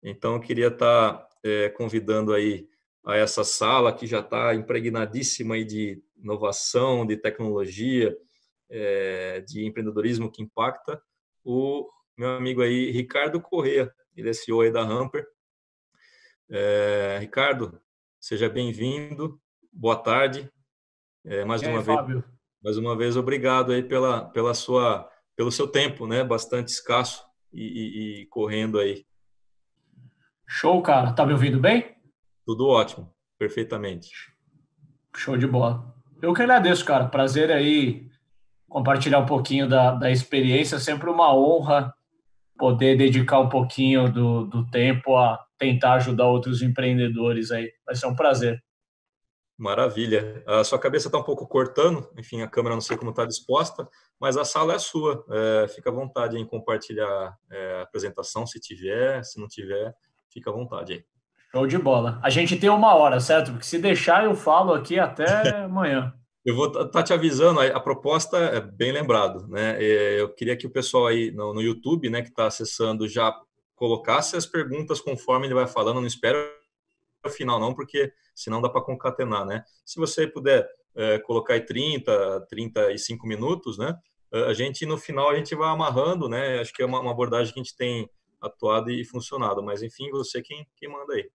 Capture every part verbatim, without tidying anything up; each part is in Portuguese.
Então, eu queria estar é, convidando aí a essa sala que já está impregnadíssima aí de inovação, de tecnologia, é, de empreendedorismo que impacta, o meu amigo aí, Ricardo Corrêa, ele é C E O aí da Hamper. É, Ricardo, seja bem-vindo, boa tarde, é, mais E aí, uma vez, Fábio? mais uma vez, obrigado aí pela, pela sua, pelo seu tempo, né? Bastante escasso e, e, e correndo aí. Show, cara. Tá me ouvindo bem? Tudo ótimo, perfeitamente. Show de bola. Eu que agradeço, cara. Prazer aí compartilhar um pouquinho da, da experiência. Sempre uma honra poder dedicar um pouquinho do, do tempo a tentar ajudar outros empreendedores aí. Vai ser um prazer. Maravilha. A sua cabeça está um pouco cortando, enfim, a câmera não sei como está disposta, mas a sala é sua. É, fica à vontade em compartilhar é, a apresentação, se tiver, se não tiver, fica à vontade aí. Show de bola. A gente tem uma hora, certo? Porque se deixar, eu falo aqui até amanhã. Eu vou estar tá te avisando, a, a proposta é bem lembrado, né? É, eu queria que o pessoal aí no, no YouTube, né, que está acessando, já colocasse as perguntas conforme ele vai falando, não espera o final não, porque senão dá para concatenar, né? Se você puder é, colocar aí trinta, trinta e cinco minutos, né? A gente, no final, a gente vai amarrando, né? Acho que é uma, uma abordagem que a gente tem atuado e funcionado, mas enfim, você quem, quem manda aí.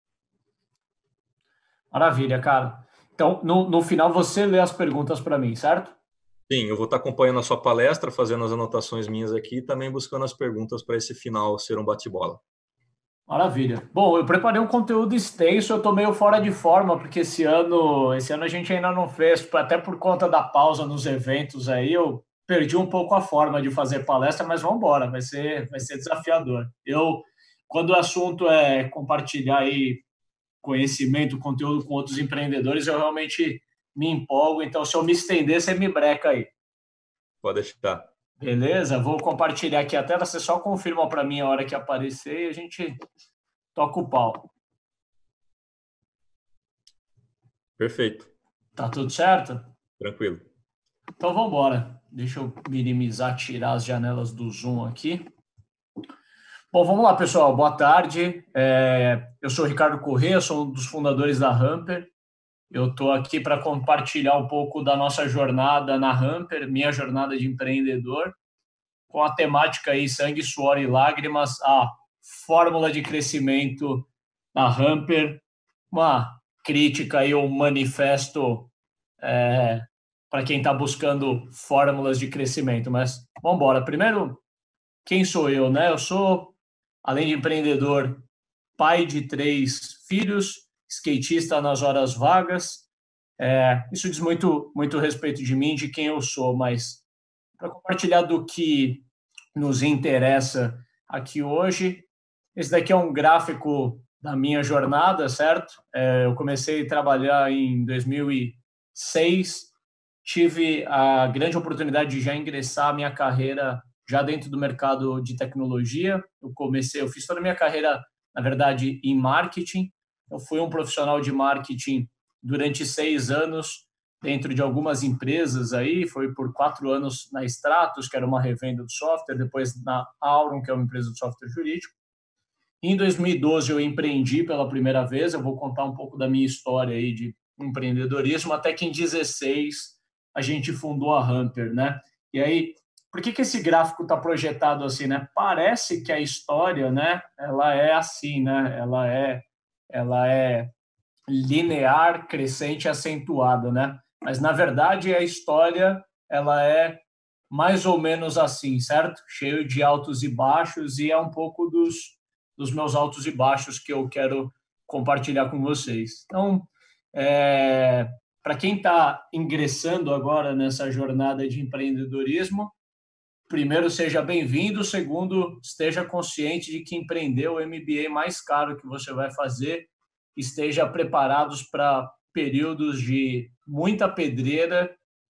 Maravilha, cara. Então, no, no final, você lê as perguntas para mim, certo? Sim, eu vou estar acompanhando a sua palestra, fazendo as anotações minhas aqui e também buscando as perguntas para esse final ser um bate-bola. Maravilha. Bom, eu preparei um conteúdo extenso, eu tô meio fora de forma, porque esse ano, esse ano a gente ainda não fez, até por conta da pausa nos eventos aí, eu perdi um pouco a forma de fazer palestra, mas vamos embora, vai ser, vai ser desafiador. Eu, quando o assunto é compartilhar aí conhecimento, conteúdo com outros empreendedores, eu realmente me empolgo, então se eu me estender, você me breca aí. Pode deixar. Beleza? Vou compartilhar aqui a tela, você só confirma para mim a hora que aparecer e a gente toca o pau. Perfeito, Tá tudo certo? tranquilo. Então vamos embora. Deixa eu minimizar, tirar as janelas do Zoom aqui. Bom, vamos lá, pessoal. Boa tarde. É, eu sou o Ricardo Corrêa, sou um dos fundadores da Hamper. Eu estou aqui para compartilhar um pouco da nossa jornada na Hamper, minha jornada de empreendedor, com a temática aí sangue, suor e lágrimas, a fórmula de crescimento da Hamper, uma crítica aí, um manifesto é, para quem está buscando fórmulas de crescimento. Mas vamos embora. Primeiro, quem sou eu, né? Eu sou, além de empreendedor, pai de três filhos, skatista nas horas vagas. É, isso diz muito, muito respeito de mim, de quem eu sou, mas para compartilhar do que nos interessa aqui hoje, esse daqui é um gráfico da minha jornada, certo? É, eu comecei a trabalhar em dois mil e seis, tive a grande oportunidade de já ingressar a minha carreira já dentro do mercado de tecnologia. Eu comecei, eu fiz toda a minha carreira, na verdade, em marketing. Eu fui um profissional de marketing durante seis anos dentro de algumas empresas aí, foi por quatro anos na Stratos, que era uma revenda de software, depois na Aurum, que é uma empresa de software jurídico. Em dois mil e doze eu empreendi pela primeira vez, eu vou contar um pouco da minha história aí de empreendedorismo, até que em dezesseis a gente fundou a Hamper, né? E aí, por que que esse gráfico está projetado assim, né? Parece que a história, né, ela é assim, né? Ela é ela é linear, crescente, acentuada, né? Mas na verdade a história ela é mais ou menos assim, certo? Cheio de altos e baixos e é um pouco dos dos meus altos e baixos que eu quero compartilhar com vocês. Então, é, para quem está ingressando agora nessa jornada de empreendedorismo, primeiro, seja bem-vindo. Segundo, esteja consciente de que empreender o M B A mais caro que você vai fazer. Esteja preparados para períodos de muita pedreira,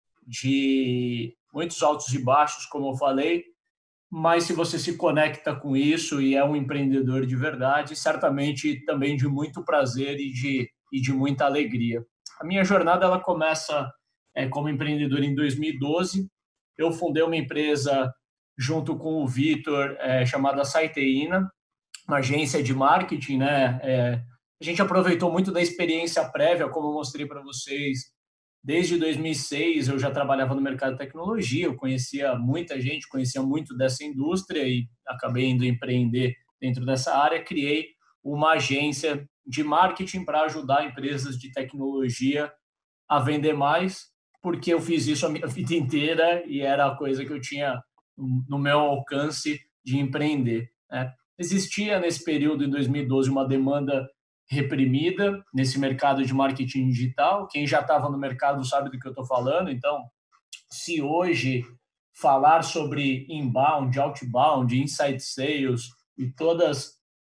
de muitos altos e baixos, como eu falei, mas se você se conecta com isso e é um empreendedor de verdade, certamente também de muito prazer e de, e de muita alegria. A minha jornada ela começa é, como empreendedor em dois mil e doze. Eu fundei uma empresa junto com o Vitor, é, chamada Saiteína. uma agência de marketing, né? É, a gente aproveitou muito da experiência prévia, como eu mostrei para vocês. Desde dois mil e seis eu já trabalhava no mercado de tecnologia, eu conhecia muita gente, conhecia muito dessa indústria e acabei indo empreender dentro dessa área. Criei uma agência de marketing para ajudar empresas de tecnologia a vender mais, porque eu fiz isso a minha vida inteira e era a coisa que eu tinha no meu alcance de empreender, né? Existia nesse período, em dois mil e doze, uma demanda reprimida nesse mercado de marketing digital. Quem já estava no mercado sabe do que eu estou falando. Então, se hoje falar sobre inbound, outbound, inside sales e todas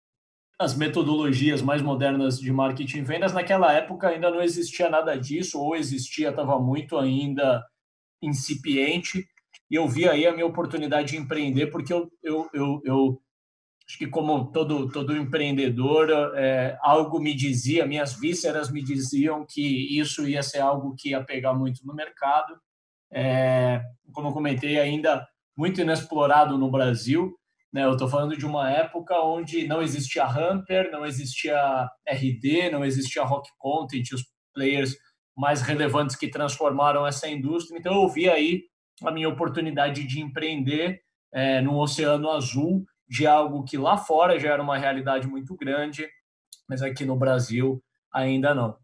as metodologias mais modernas de marketing e vendas, naquela época ainda não existia nada disso, ou existia, estava muito ainda incipiente, e eu vi aí a minha oportunidade de empreender, porque eu, eu, eu, eu acho que, como todo, todo empreendedor, é, algo me dizia, minhas vísceras me diziam que isso ia ser algo que ia pegar muito no mercado. É, como eu comentei, ainda muito inexplorado no Brasil, né? Eu estou falando de uma época onde não existia Hamper, não existia R D, não existia Rock Content, os players mais relevantes que transformaram essa indústria. Então, eu vi aí a minha oportunidade de empreender é, num oceano azul, de algo que lá fora já era uma realidade muito grande, mas aqui no Brasil ainda não.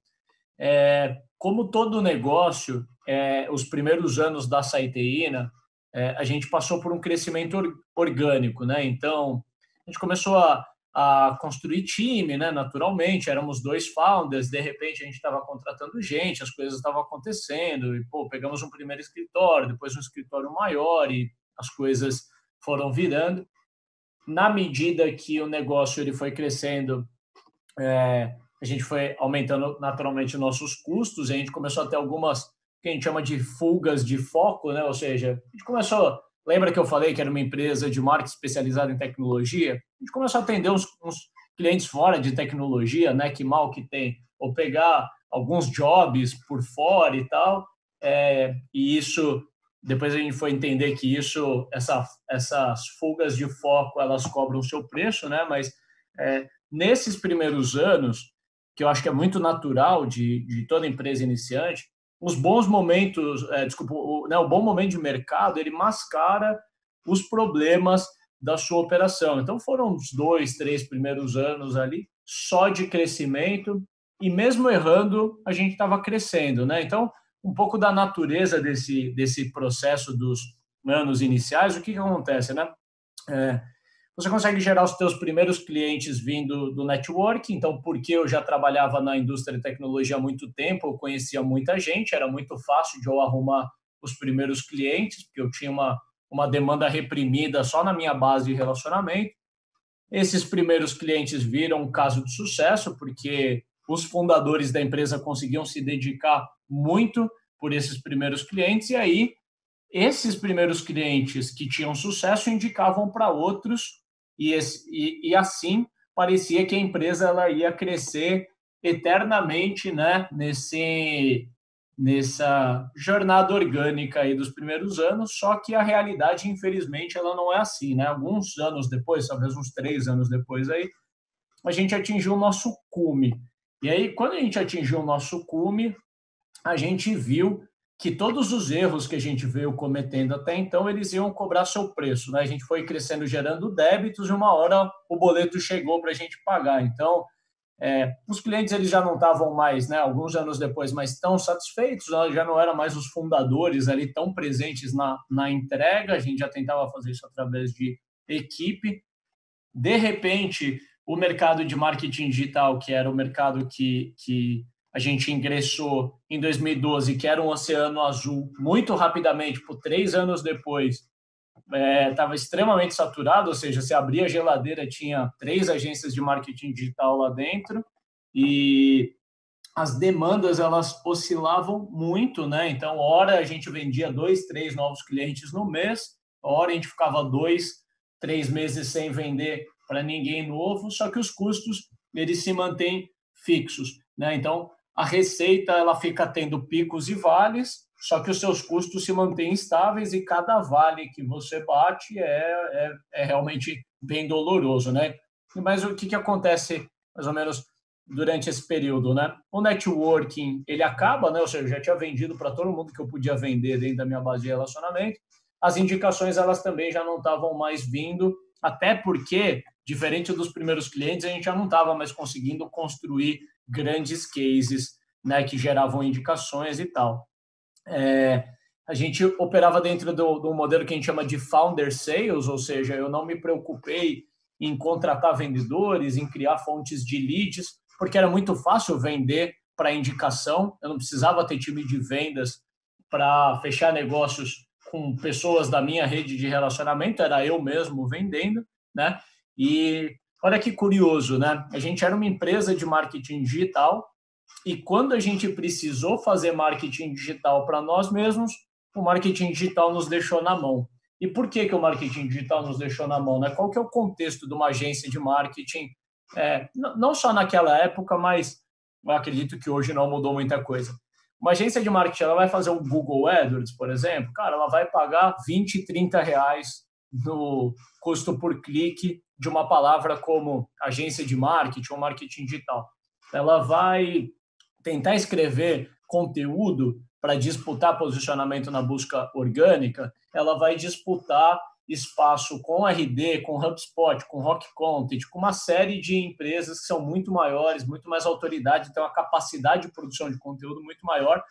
É, como todo negócio, é, os primeiros anos da Saiteína, é, a gente passou por um crescimento or, orgânico, né? Então, a gente começou a, a construir time, né? Naturalmente, éramos dois founders, de repente a gente estava contratando gente, as coisas estavam acontecendo, e, pô, pegamos um primeiro escritório, depois um escritório maior, e as coisas foram virando. Na medida que o negócio ele foi crescendo, é, a gente foi aumentando naturalmente nossos custos, e a gente começou a ter algumas que a gente chama de fugas de foco, né? Ou seja, a gente começou, lembra que eu falei que era uma empresa de marketing especializada em tecnologia? A gente começou a atender uns, uns clientes fora de tecnologia, né? Que mal que tem, ou pegar alguns jobs por fora e tal, é, e isso, depois a gente foi entender que isso, essa, essas fugas de foco, elas cobram o seu preço, né? Mas é, nesses primeiros anos, que eu acho que é muito natural de, de toda empresa iniciante, os bons momentos, é, desculpa, o, né, o bom momento de mercado, ele mascara os problemas da sua operação. Então, foram os dois, três primeiros anos ali só de crescimento, e mesmo errando, a gente estava crescendo, né? Então, um pouco da natureza desse, desse processo dos anos iniciais, o que, que acontece, né? É, você consegue gerar os seus primeiros clientes vindo do network. Então, porque eu já trabalhava na indústria de tecnologia há muito tempo, eu conhecia muita gente, era muito fácil de eu arrumar os primeiros clientes, porque eu tinha uma, uma demanda reprimida só na minha base de relacionamento. Esses primeiros clientes viram um caso de sucesso, porque os fundadores da empresa conseguiam se dedicar muito por esses primeiros clientes, e aí esses primeiros clientes que tinham sucesso indicavam para outros, e, esse, e, e assim parecia que a empresa ela ia crescer eternamente, né, nesse, nessa jornada orgânica aí dos primeiros anos. Só que a realidade, infelizmente, ela não é assim, né? Alguns anos depois, talvez uns três anos depois, aí, a gente atingiu o nosso cume. E aí, quando a gente atingiu o nosso cume, a gente viu que todos os erros que a gente veio cometendo até então, eles iam cobrar seu preço, né? A gente foi crescendo, gerando débitos, e uma hora o boleto chegou para a gente pagar. Então, é, os clientes eles já não estavam mais, né, alguns anos depois, mas tão satisfeitos, já não eram mais os fundadores ali tão presentes na, na entrega, a gente já tentava fazer isso através de equipe. De repente, o mercado de marketing digital, que era o mercado que, que a gente ingressou em dois mil e doze, que era um oceano azul, muito rapidamente, por três anos depois, estava é, extremamente saturado, ou seja, se abria a geladeira, tinha três agências de marketing digital lá dentro, e as demandas, elas oscilavam muito, né? Então, hora a gente vendia dois, três novos clientes no mês, hora a gente ficava dois, três meses sem vender para ninguém novo, só que os custos, eles se mantêm fixos, né? Então, a receita, ela fica tendo picos e vales, só que os seus custos se mantêm estáveis, e cada vale que você bate é, é, é realmente bem doloroso, né? Mas o que, que acontece, mais ou menos, durante esse período, né? O networking, ele acaba, né? Ou seja, eu já tinha vendido para todo mundo que eu podia vender dentro da minha base de relacionamento. As indicações, elas também já não estavam mais vindo, até porque, diferente dos primeiros clientes, a gente já não estava mais conseguindo construir grandes cases, né, que geravam indicações e tal. É, a gente operava dentro do, do modelo que a gente chama de founder sales, ou seja, eu não me preocupei em contratar vendedores, em criar fontes de leads, porque era muito fácil vender para indicação, eu não precisava ter time de vendas para fechar negócios com pessoas da minha rede de relacionamento, era eu mesmo vendendo, né? E olha que curioso, né? A gente era uma empresa de marketing digital e quando a gente precisou fazer marketing digital para nós mesmos, o marketing digital nos deixou na mão. E por que, que o marketing digital nos deixou na mão? Né? Qual que é o contexto de uma agência de marketing? É, não só naquela época, mas eu acredito que hoje não mudou muita coisa. Uma agência de marketing, ela vai fazer o Google AdWords, por exemplo, cara, ela vai pagar vinte, trinta reais no custo por clique de uma palavra como agência de marketing ou marketing digital. Ela vai tentar escrever conteúdo para disputar posicionamento na busca orgânica, ela vai disputar espaço com R D, com HubSpot, com Rock Content, com uma série de empresas que são muito maiores, muito mais autoridade, têm uma capacidade de produção de conteúdo muito maior,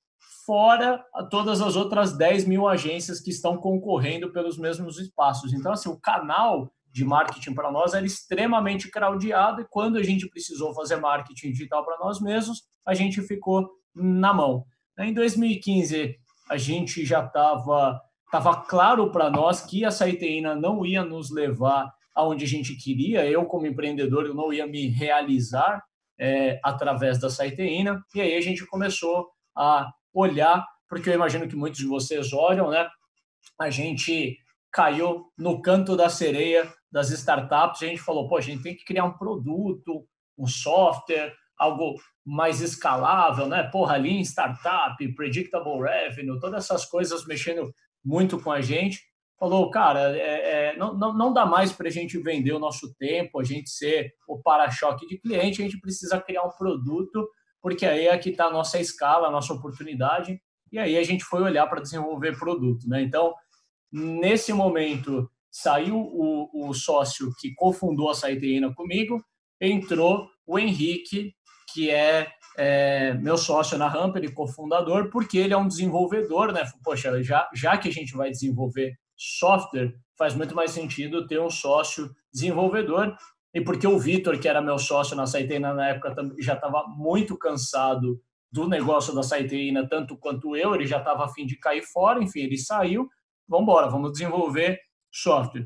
fora todas as outras dez mil agências que estão concorrendo pelos mesmos espaços. Então, assim, o canal de marketing para nós era extremamente crowdado e quando a gente precisou fazer marketing digital para nós mesmos, a gente ficou na mão. Em dois mil e quinze, a gente já estava tava claro para nós que a Siteina não ia nos levar aonde a gente queria. Eu, como empreendedor, eu não ia me realizar é, através da Siteina. E aí a gente começou a olhar, porque eu imagino que muitos de vocês olham, né? A gente caiu no canto da sereia das startups e a gente falou, pô, a gente tem que criar um produto, um software, algo mais escalável, né? Porra, Lean Startup, Predictable Revenue, todas essas coisas mexendo muito com a gente. Falou, cara, é, é, não, não, não dá mais para a gente vender o nosso tempo, a gente ser o para-choque de cliente, a gente precisa criar um produto, porque aí é que está a nossa escala, a nossa oportunidade, e aí a gente foi olhar para desenvolver produto, né? Então, nesse momento, saiu o, o sócio que cofundou a Siteina comigo, entrou o Henrique, que é, é meu sócio na Ramper e cofundador, porque ele é um desenvolvedor, né? Poxa, já, já que a gente vai desenvolver software, faz muito mais sentido ter um sócio desenvolvedor, e porque o Vitor, que era meu sócio na Siteina na época, já estava muito cansado do negócio da Siteina, tanto quanto eu, ele já estava a fim de cair fora, enfim, ele saiu, vamos embora, vamos desenvolver software.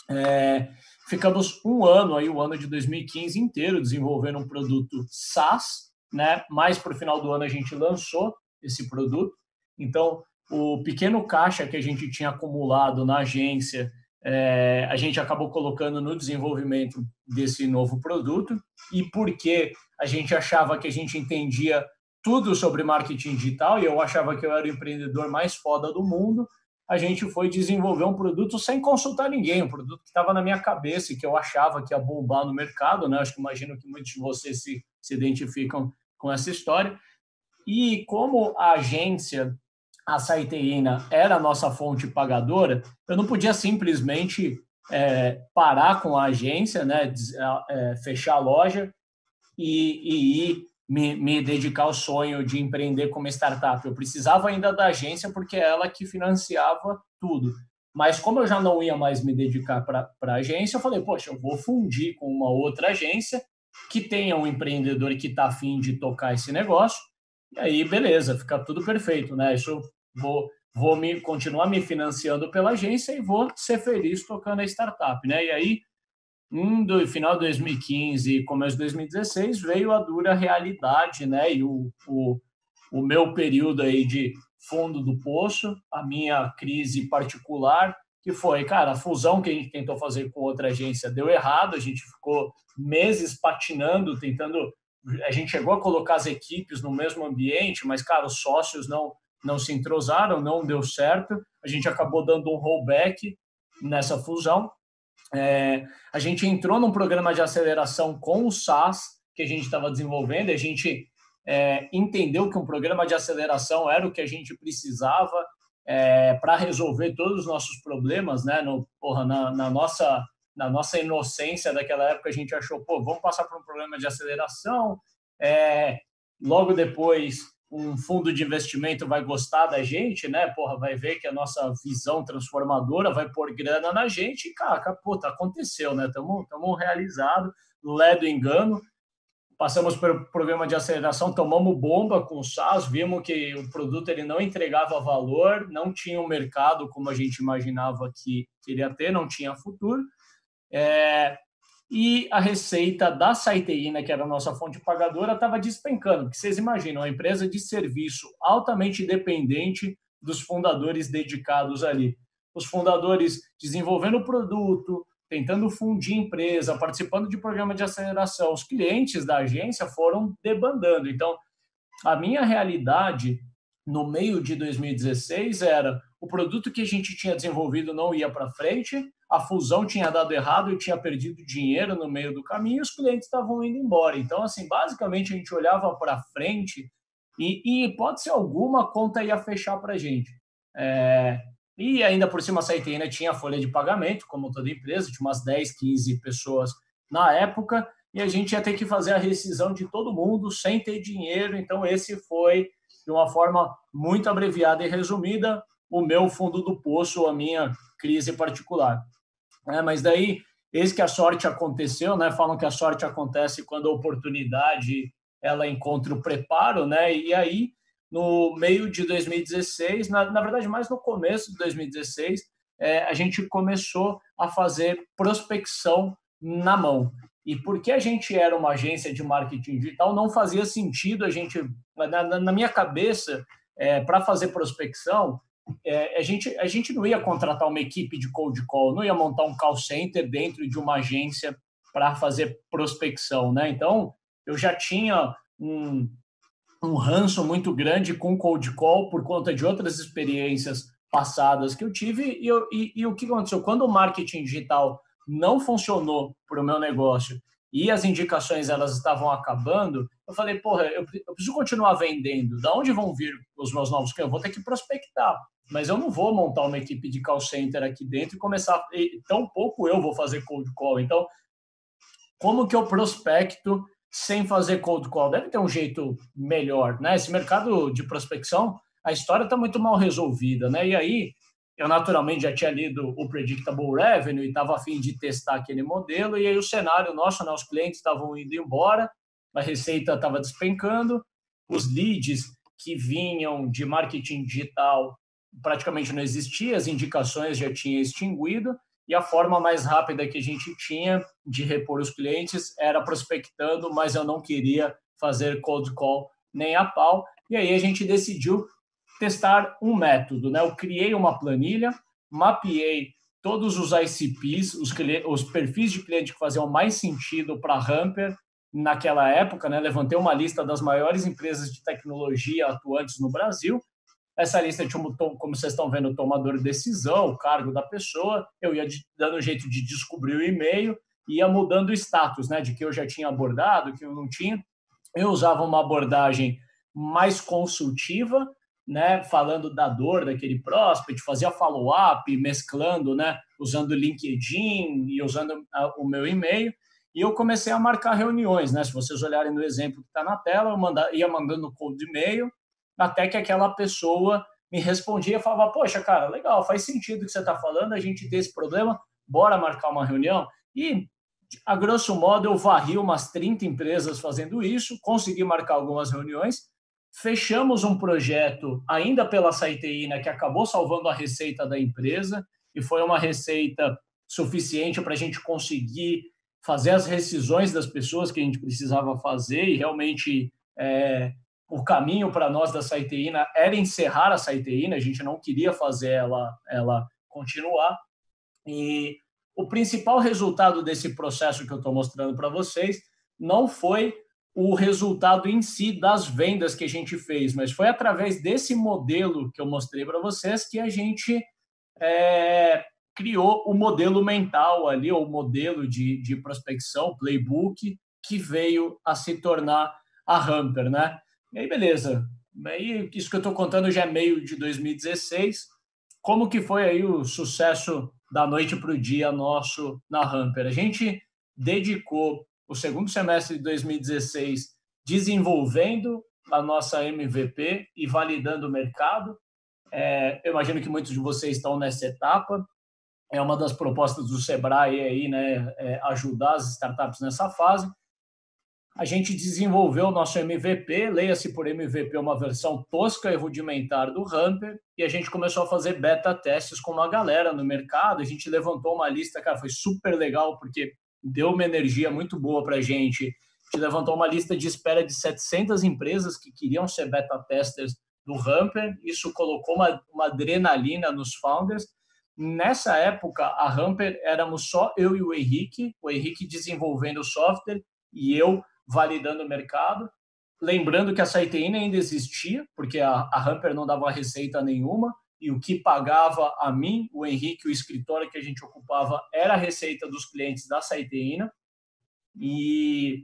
É, ficamos um ano, aí, o ano de dois mil e quinze inteiro, desenvolvendo um produto SaaS, né? Mais para o final do ano a gente lançou esse produto. Então, o pequeno caixa que a gente tinha acumulado na agência, é, a gente acabou colocando no desenvolvimento desse novo produto. E porque a gente achava que a gente entendia tudo sobre marketing digital, e eu achava que eu era o empreendedor mais foda do mundo, a gente foi desenvolver um produto sem consultar ninguém, um produto que estava na minha cabeça e que eu achava que ia bombar no mercado, né? Acho que imagino que muitos de vocês se, se identificam com essa história. E como a agência, a Siteina, era a nossa fonte pagadora, eu não podia simplesmente é, parar com a agência, né? É, fechar a loja e, e ir Me, me dedicar ao sonho de empreender como startup. Eu precisava ainda da agência porque é ela que financiava tudo. Mas como eu já não ia mais me dedicar para a agência, eu falei, poxa, eu vou fundir com uma outra agência que tenha um empreendedor que está afim de tocar esse negócio. E aí, beleza, fica tudo perfeito, né? Isso vou, vou me, continuar me financiando pela agência e vou ser feliz tocando a startup, né? E aí, no final de dois mil e quinze e começo de dois mil e dezesseis, veio a dura realidade, né? E o, o, o meu período aí de fundo do poço, a minha crise particular, que foi, cara, a fusão que a gente tentou fazer com outra agência deu errado, a gente ficou meses patinando, tentando... A gente chegou a colocar as equipes no mesmo ambiente, mas, cara, os sócios não, não se entrosaram, não deu certo. A gente acabou dando um rollback nessa fusão. É, a gente entrou num programa de aceleração com o SaaS que a gente estava desenvolvendo, e a gente é, entendeu que um programa de aceleração era o que a gente precisava é, para resolver todos os nossos problemas, né? No, porra, na, na, nossa, na nossa inocência daquela época, a gente achou, pô, vamos passar por um programa de aceleração, é, logo depois um fundo de investimento vai gostar da gente, né? Porra, vai ver que a nossa visão transformadora vai pôr grana na gente e, cara, puta, aconteceu, né? Estamos realizados, lé do engano. Passamos pelo programa de aceleração, tomamos bomba com o SaaS, vimos que o produto ele não entregava valor, não tinha um mercado como a gente imaginava que iria ter, não tinha futuro. É... E a receita da Siteína, que era a nossa fonte pagadora, estava despencando, porque vocês imaginam, uma empresa de serviço altamente dependente dos fundadores dedicados ali. Os fundadores desenvolvendo o produto, tentando fundir empresa, participando de programa de aceleração. Os clientes da agência foram debandando. Então, a minha realidade no meio de dois mil e dezesseis era o produto que a gente tinha desenvolvido não ia para frente, a fusão tinha dado errado, eu tinha perdido dinheiro no meio do caminho e os clientes estavam indo embora. Então, assim, basicamente, a gente olhava para frente e, e, hipótese alguma, a conta ia fechar para a gente. É, e ainda por cima, a Siteína tinha folha de pagamento, como toda empresa, tinha umas dez, quinze pessoas na época, e a gente ia ter que fazer a rescisão de todo mundo sem ter dinheiro. Então, esse foi, de uma forma muito abreviada e resumida, o meu fundo do poço, a minha crise particular. É, mas daí, eis que a sorte aconteceu, né? Falam que a sorte acontece quando a oportunidade ela encontra o preparo, né? E aí, no meio de dois mil e dezesseis, na, na verdade, mais no começo de dois mil e dezesseis, é, a gente começou a fazer prospecção na mão. E porque a gente era uma agência de marketing digital, não fazia sentido a gente, na, na minha cabeça, é, para fazer prospecção, É, a, gente, a gente não ia contratar uma equipe de cold call, não ia montar um call center dentro de uma agência para fazer prospecção, né? Então, eu já tinha um, um ranço muito grande com cold call por conta de outras experiências passadas que eu tive e, eu, e, e o que aconteceu? Quando o marketing digital não funcionou para o meu negócio e as indicações elas estavam acabando, eu falei, porra, eu, eu preciso continuar vendendo. Da onde vão vir os meus novos clientes? Eu vou ter que prospectar. Mas eu não vou montar uma equipe de call center aqui dentro e começar... E tão pouco eu vou fazer cold call. Então, como que eu prospecto sem fazer cold call? Deve ter um jeito melhor, né? Esse mercado de prospecção, a história está muito mal resolvida, né? E aí, eu naturalmente já tinha lido o Predictable Revenue e estava a fim de testar aquele modelo, e aí o cenário nosso, né, os clientes estavam indo embora, a receita estava despencando, os leads que vinham de marketing digital praticamente não existia, as indicações já tinham extinguido, e a forma mais rápida que a gente tinha de repor os clientes era prospectando, mas eu não queria fazer cold call nem a pau, e aí a gente decidiu testar um método, né? Eu criei uma planilha, mapeei todos os I C Ps, os, os perfis de cliente que faziam mais sentido para a Hamper naquela época, né? Levantei uma lista das maiores empresas de tecnologia atuantes no Brasil. Essa lista tinha, como vocês estão vendo, o tomador de decisão, o cargo da pessoa. Eu ia dando um jeito de descobrir o e-mail, ia mudando o status, né? De que eu já tinha abordado, que eu não tinha. Eu usava uma abordagem mais consultiva, né, falando da dor daquele prospect, fazia follow-up, mesclando, né, usando o LinkedIn e usando o meu e-mail, e eu comecei a marcar reuniões, né, se vocês olharem no exemplo que está na tela, eu manda, ia mandando cold e-mail, até que aquela pessoa me respondia e falava, poxa, cara, legal, faz sentido o que você está falando, a gente tem esse problema, bora marcar uma reunião, e a grosso modo eu varri umas trinta empresas fazendo isso, consegui marcar algumas reuniões, fechamos um projeto ainda pela Siteína que acabou salvando a receita da empresa e foi uma receita suficiente para a gente conseguir fazer as rescisões das pessoas que a gente precisava fazer e realmente é, o caminho para nós da Siteína era encerrar a Siteína, a gente não queria fazer ela, ela continuar. E o principal resultado desse processo que eu estou mostrando para vocês não foi o resultado em si das vendas que a gente fez, mas foi através desse modelo que eu mostrei para vocês que a gente é, criou o modelo mental ali, ou o modelo de, de prospecção, playbook, que veio a se tornar a Hamper, né? E aí, beleza. Aí, isso que eu estou contando já é meio de dois mil e dezesseis. Como que foi aí o sucesso da noite para o dia nosso na Hamper? A gente dedicou o segundo semestre de dois mil e dezesseis desenvolvendo a nossa M V P e validando o mercado. É, eu imagino que muitos de vocês estão nessa etapa. É uma das propostas do Sebrae aí, né, é ajudar as startups nessa fase. A gente desenvolveu o nosso M V P, leia-se por M V P uma versão tosca e rudimentar do Hamper, e a gente começou a fazer beta testes com uma galera no mercado. A gente levantou uma lista, cara, foi super legal, porque deu uma energia muito boa para a gente. A gente levantou uma lista de espera de setecentas empresas que queriam ser beta testers do Hamper. Isso colocou uma, uma adrenalina nos founders. Nessa época, a Hamper éramos só eu e o Henrique, o Henrique desenvolvendo o software e eu validando o mercado. Lembrando que a Siteina ainda existia, porque a, a Hamper não dava receita nenhuma, e o que pagava a mim, o Henrique, o escritório que a gente ocupava, era a receita dos clientes da Siteina. E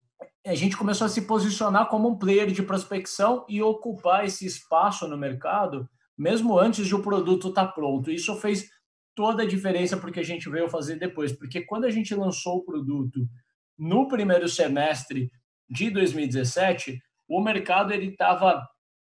a gente começou a se posicionar como um player de prospecção e ocupar esse espaço no mercado, mesmo antes de o produto estar pronto. Isso fez toda a diferença porque a gente veio fazer depois, porque quando a gente lançou o produto no primeiro semestre de dois mil e dezessete, o mercado ele estava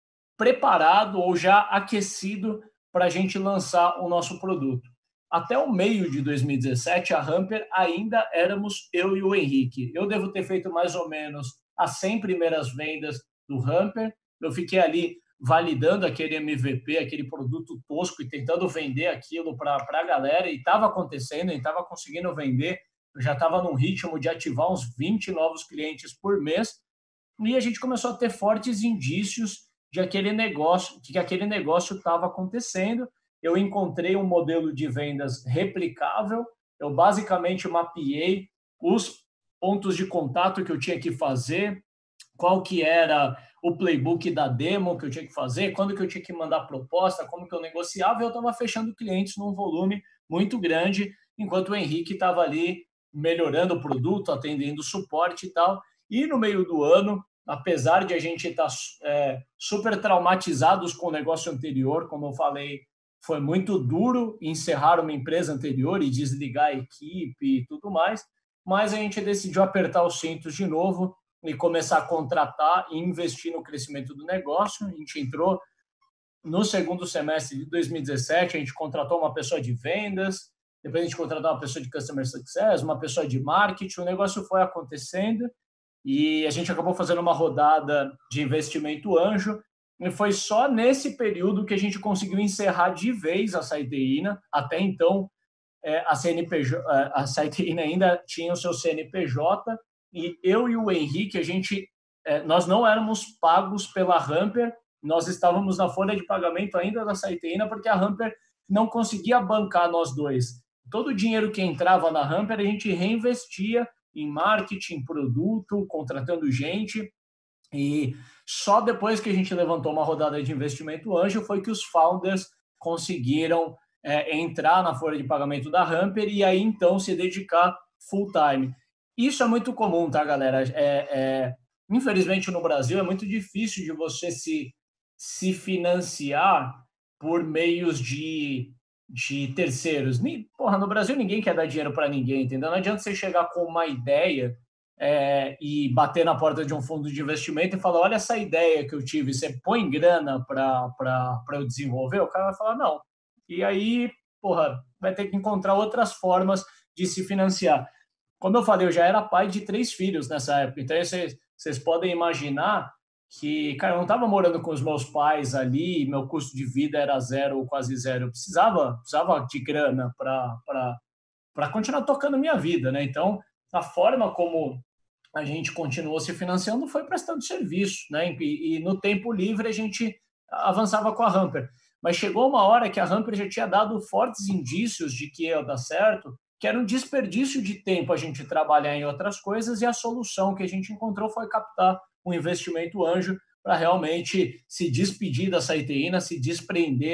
preparado ou já aquecido para a gente lançar o nosso produto. Até o meio de dois mil e dezessete, a Hamper ainda éramos eu e o Henrique. Eu devo ter feito mais ou menos as cem primeiras vendas do Hamper. Eu fiquei ali validando aquele M V P, aquele produto tosco, e tentando vender aquilo para a galera, e estava acontecendo, e estava conseguindo vender. Eu já estava num ritmo de ativar uns vinte novos clientes por mês, e a gente começou a ter fortes indícios de aquele negócio, de que aquele negócio estava acontecendo. Eu encontrei um modelo de vendas replicável, eu basicamente mapeei os pontos de contato que eu tinha que fazer, qual que era o playbook da demo que eu tinha que fazer, quando que eu tinha que mandar proposta, como que eu negociava, e eu estava fechando clientes num volume muito grande, enquanto o Henrique estava ali melhorando o produto, atendendo suporte e tal. E no meio do ano, apesar de a gente estar é, super traumatizados com o negócio anterior, como eu falei, foi muito duro encerrar uma empresa anterior e desligar a equipe e tudo mais, mas a gente decidiu apertar os cintos de novo e começar a contratar e investir no crescimento do negócio. A gente entrou no segundo semestre de dois mil e dezessete, a gente contratou uma pessoa de vendas, depois a gente contratou uma pessoa de Customer Success, uma pessoa de marketing, o negócio foi acontecendo e a gente acabou fazendo uma rodada de investimento anjo, e foi só nesse período que a gente conseguiu encerrar de vez a Siteina. Até então, a C N P J, a Siteina ainda tinha o seu C N P J, e eu e o Henrique, a gente, nós não éramos pagos pela Hamper, nós estávamos na folha de pagamento ainda da Siteina, porque a Hamper não conseguia bancar nós dois. Todo o dinheiro que entrava na Hamper, a gente reinvestia em marketing, produto, contratando gente, e só depois que a gente levantou uma rodada de investimento anjo foi que os founders conseguiram é, entrar na folha de pagamento da Hamper e aí então se dedicar full time. Isso é muito comum, tá, galera? É, é, infelizmente no Brasil é muito difícil de você se, se financiar por meios de, de terceiros. Porra, no Brasil ninguém quer dar dinheiro para ninguém, entendeu? Não adianta você chegar com uma ideia É, e bater na porta de um fundo de investimento e falar, olha essa ideia que eu tive, você põe grana para eu desenvolver? O cara vai falar, não. E aí, porra, vai ter que encontrar outras formas de se financiar. Como eu falei, eu já era pai de três filhos nessa época, então vocês, vocês podem imaginar que, cara, eu não estava morando com os meus pais ali, meu custo de vida era zero ou quase zero, eu precisava, precisava de grana para continuar tocando minha vida, né? Então, a forma como a gente continuou se financiando foi prestando serviço, né? E, e no tempo livre a gente avançava com a Hamper. Mas chegou uma hora que a Hamper já tinha dado fortes indícios de que ia dar certo, que era um desperdício de tempo a gente trabalhar em outras coisas, e a solução que a gente encontrou foi captar um investimento anjo para realmente se despedir da Siteina, se desprender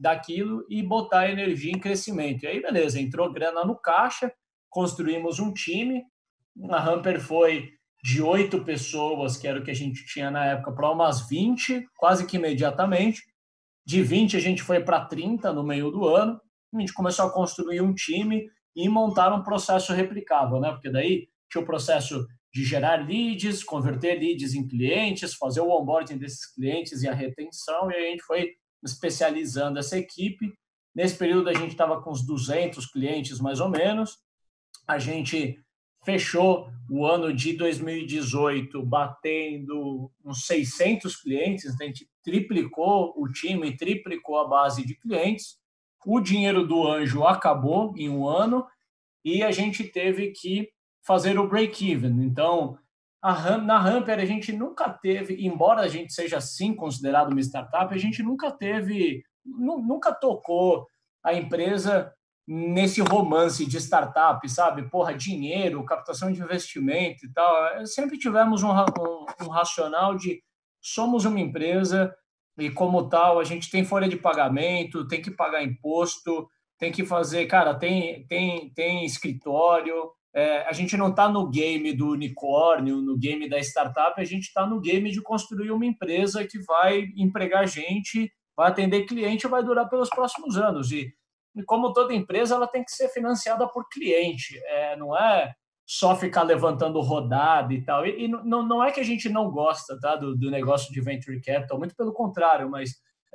daquilo e botar energia em crescimento. E aí, beleza, entrou grana no caixa, construímos um time, a Hamper foi de oito pessoas, que era o que a gente tinha na época, para umas vinte, quase que imediatamente. De vinte, a gente foi para trinta no meio do ano. A gente começou a construir um time e montar um processo replicável, né? Porque daí tinha o processo de gerar leads, converter leads em clientes, fazer o onboarding desses clientes e a retenção, e a gente foi especializando essa equipe. Nesse período, a gente estava com uns duzentos clientes, mais ou menos. A gente fechou o ano de dois mil e dezoito batendo uns seiscentos clientes, a gente triplicou o time, triplicou a base de clientes. O dinheiro do anjo acabou em um ano e a gente teve que fazer o break-even. Então, a, na Hamper, a gente nunca teve, embora a gente seja sim considerado uma startup, a gente nunca teve, nunca tocou a empresa nesse romance de startup, sabe? Porra, dinheiro, captação de investimento e tal. Sempre tivemos um, um, um racional de somos uma empresa e, como tal, a gente tem folha de pagamento, tem que pagar imposto, tem que fazer, cara, tem, tem, tem escritório. É, a gente não está no game do unicórnio, no game da startup, a gente está no game de construir uma empresa que vai empregar gente, vai atender cliente e vai durar pelos próximos anos. E E como toda empresa, ela tem que ser financiada por cliente, é, não é só ficar levantando rodada e tal. E, e não, não é que a gente não gosta, tá, do, do negócio de venture capital, muito pelo contrário, mas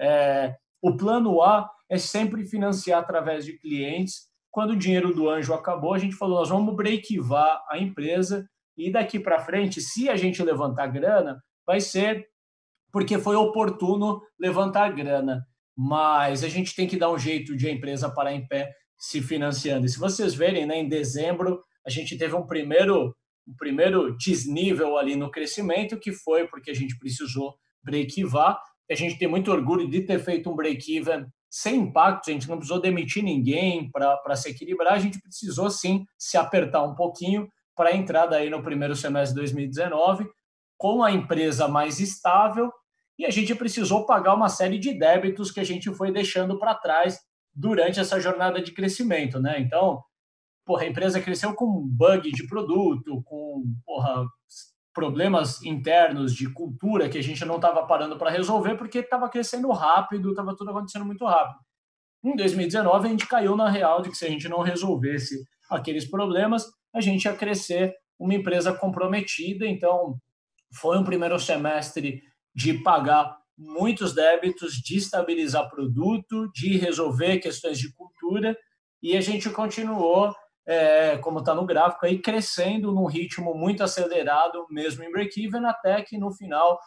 é, o plano A é sempre financiar através de clientes. Quando o dinheiro do anjo acabou, a gente falou, nós vamos breakivar a empresa e daqui para frente, se a gente levantar grana, vai ser porque foi oportuno levantar grana. Mas a gente tem que dar um jeito de a empresa parar em pé se financiando. E se vocês verem, né, em dezembro, a gente teve um primeiro, um primeiro desnível ali no crescimento, que foi porque a gente precisou break-even. A gente tem muito orgulho de ter feito um break-even sem impacto, a gente não precisou demitir ninguém para se equilibrar, a gente precisou sim se apertar um pouquinho para entrar daí no primeiro semestre de dois mil e dezenove com a empresa mais estável. E a gente precisou pagar uma série de débitos que a gente foi deixando para trás durante essa jornada de crescimento, né? Então, porra, a empresa cresceu com bug de produto, com porra, problemas internos de cultura que a gente não estava parando para resolver porque estava crescendo rápido, estava tudo acontecendo muito rápido. Em dois mil e dezenove, a gente caiu na real de que se a gente não resolvesse aqueles problemas, a gente ia crescer uma empresa comprometida. Então, foi um primeiro semestre de pagar muitos débitos, de estabilizar produto, de resolver questões de cultura, e a gente continuou, é, como está no gráfico, aí, crescendo num ritmo muito acelerado, mesmo em break-even, até que no final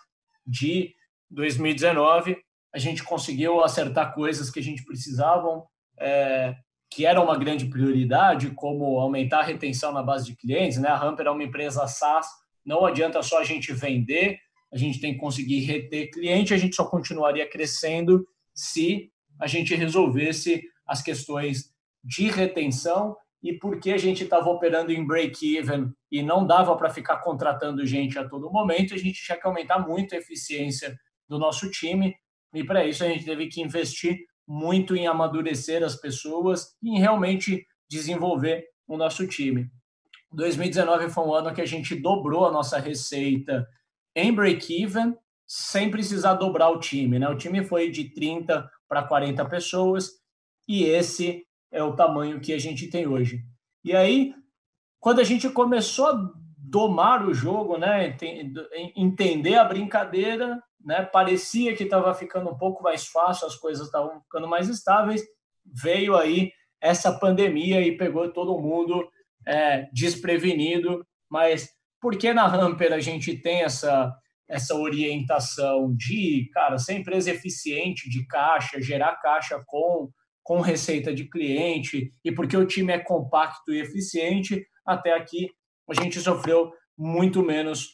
de dois mil e dezenove a gente conseguiu acertar coisas que a gente precisava, é, que era uma grande prioridade, como aumentar a retenção na base de clientes, né? A Hamper é uma empresa SaaS, não adianta só a gente vender, a gente tem que conseguir reter cliente, a gente só continuaria crescendo se a gente resolvesse as questões de retenção. E porque a gente estava operando em break-even e não dava para ficar contratando gente a todo momento, a gente tinha que aumentar muito a eficiência do nosso time, e para isso a gente teve que investir muito em amadurecer as pessoas e em realmente desenvolver o nosso time. dois mil e dezenove foi um ano que a gente dobrou a nossa receita em break-even, sem precisar dobrar o time, né? O time foi de trinta para quarenta pessoas e esse é o tamanho que a gente tem hoje. E aí, quando a gente começou a domar o jogo, né, entender a brincadeira, né, parecia que estava ficando um pouco mais fácil, as coisas estavam ficando mais estáveis, veio aí essa pandemia e pegou todo mundo é, desprevenido. Mas por que na Hamper a gente tem essa, essa orientação de, cara, ser empresa eficiente de caixa, gerar caixa com, com receita de cliente, e porque o time é compacto e eficiente, até aqui a gente sofreu muito menos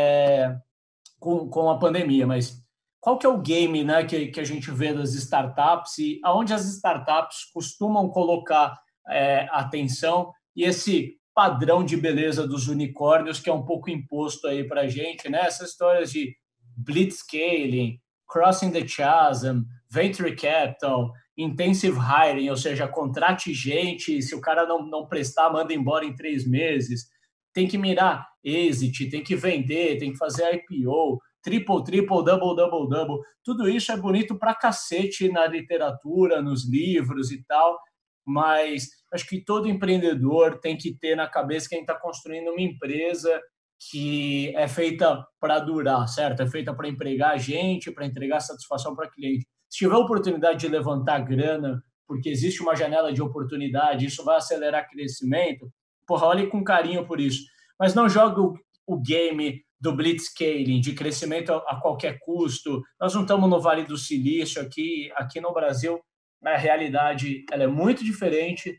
é, com, com a pandemia. Mas qual que é o game, né, que, que a gente vê das startups e aonde as startups costumam colocar é, atenção e esse padrão de beleza dos unicórnios que é um pouco imposto aí para a gente, né? Essas histórias de blitzscaling, crossing the chasm, venture capital, intensive hiring, ou seja, contrate gente, se o cara não, não prestar, manda embora em três meses. Tem que mirar exit, tem que vender, tem que fazer I P O, triple, triple, double, double, double. Tudo isso é bonito pra cacete na literatura, nos livros e tal, mas acho que todo empreendedor tem que ter na cabeça que a gente está construindo uma empresa que é feita para durar, certo? É feita para empregar gente, para entregar satisfação para cliente. Se tiver oportunidade de levantar grana, porque existe uma janela de oportunidade, isso vai acelerar crescimento, porra, olhe com carinho por isso. Mas não jogue o, o game do blitzscaling, de crescimento a, a qualquer custo. Nós não estamos no Vale do Silício aqui, aqui no Brasil, a realidade ela é muito diferente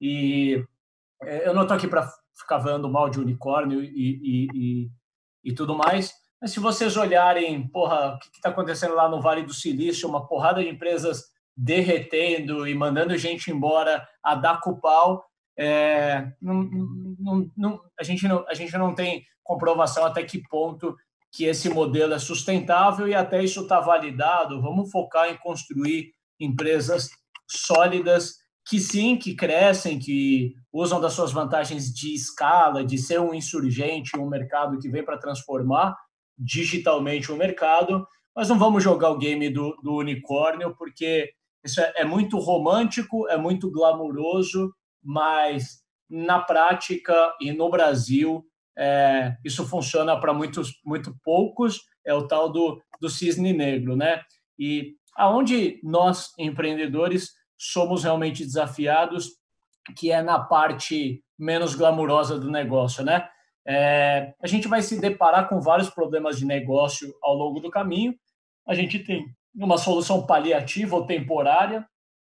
e eu não estou aqui para ficar falando mal de unicórnio e, e, e, e tudo mais, mas se vocês olharem, porra, o que está acontecendo lá no Vale do Silício, uma porrada de empresas derretendo e mandando gente embora a dar com o pau, é, não, não, não, a, gente não, a gente não tem comprovação até que ponto que esse modelo é sustentável e até isso está validado. Vamos focar em construir empresas sólidas que sim, que crescem, que usam das suas vantagens de escala, de ser um insurgente, um mercado que vem para transformar digitalmente o mercado, mas não vamos jogar o game do, do unicórnio, porque isso é, é muito romântico, é muito glamuroso, mas na prática e no Brasil é, isso funciona para muitos muito poucos, é o tal do, do cisne negro, né? E aonde nós, empreendedores, somos realmente desafiados, que é na parte menos glamurosa do negócio, né? É, a gente vai se deparar com vários problemas de negócio ao longo do caminho. A gente tem uma solução paliativa ou temporária,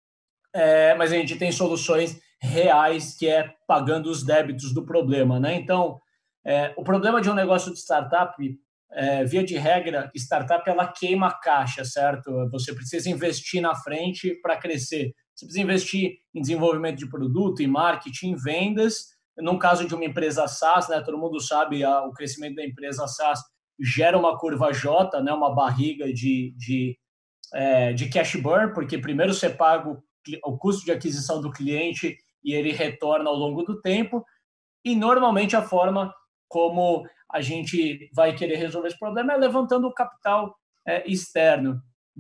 é, mas a gente tem soluções reais, que é pagando os débitos do problema, né? Então, é, o problema de um negócio de startup, é, via de regra, startup ela queima a caixa, certo? Você precisa investir na frente para crescer. Você precisa investir em desenvolvimento de produto, em marketing, em vendas. No caso de uma empresa SaaS, né, todo mundo sabe, a, o crescimento da empresa SaaS gera uma curva J, né, uma barriga de, de, é, de cash burn, porque primeiro você paga o, o custo de aquisição do cliente e ele retorna ao longo do tempo. E, normalmente, a forma como a gente vai querer resolver esse problema é levantando o capital é, externo.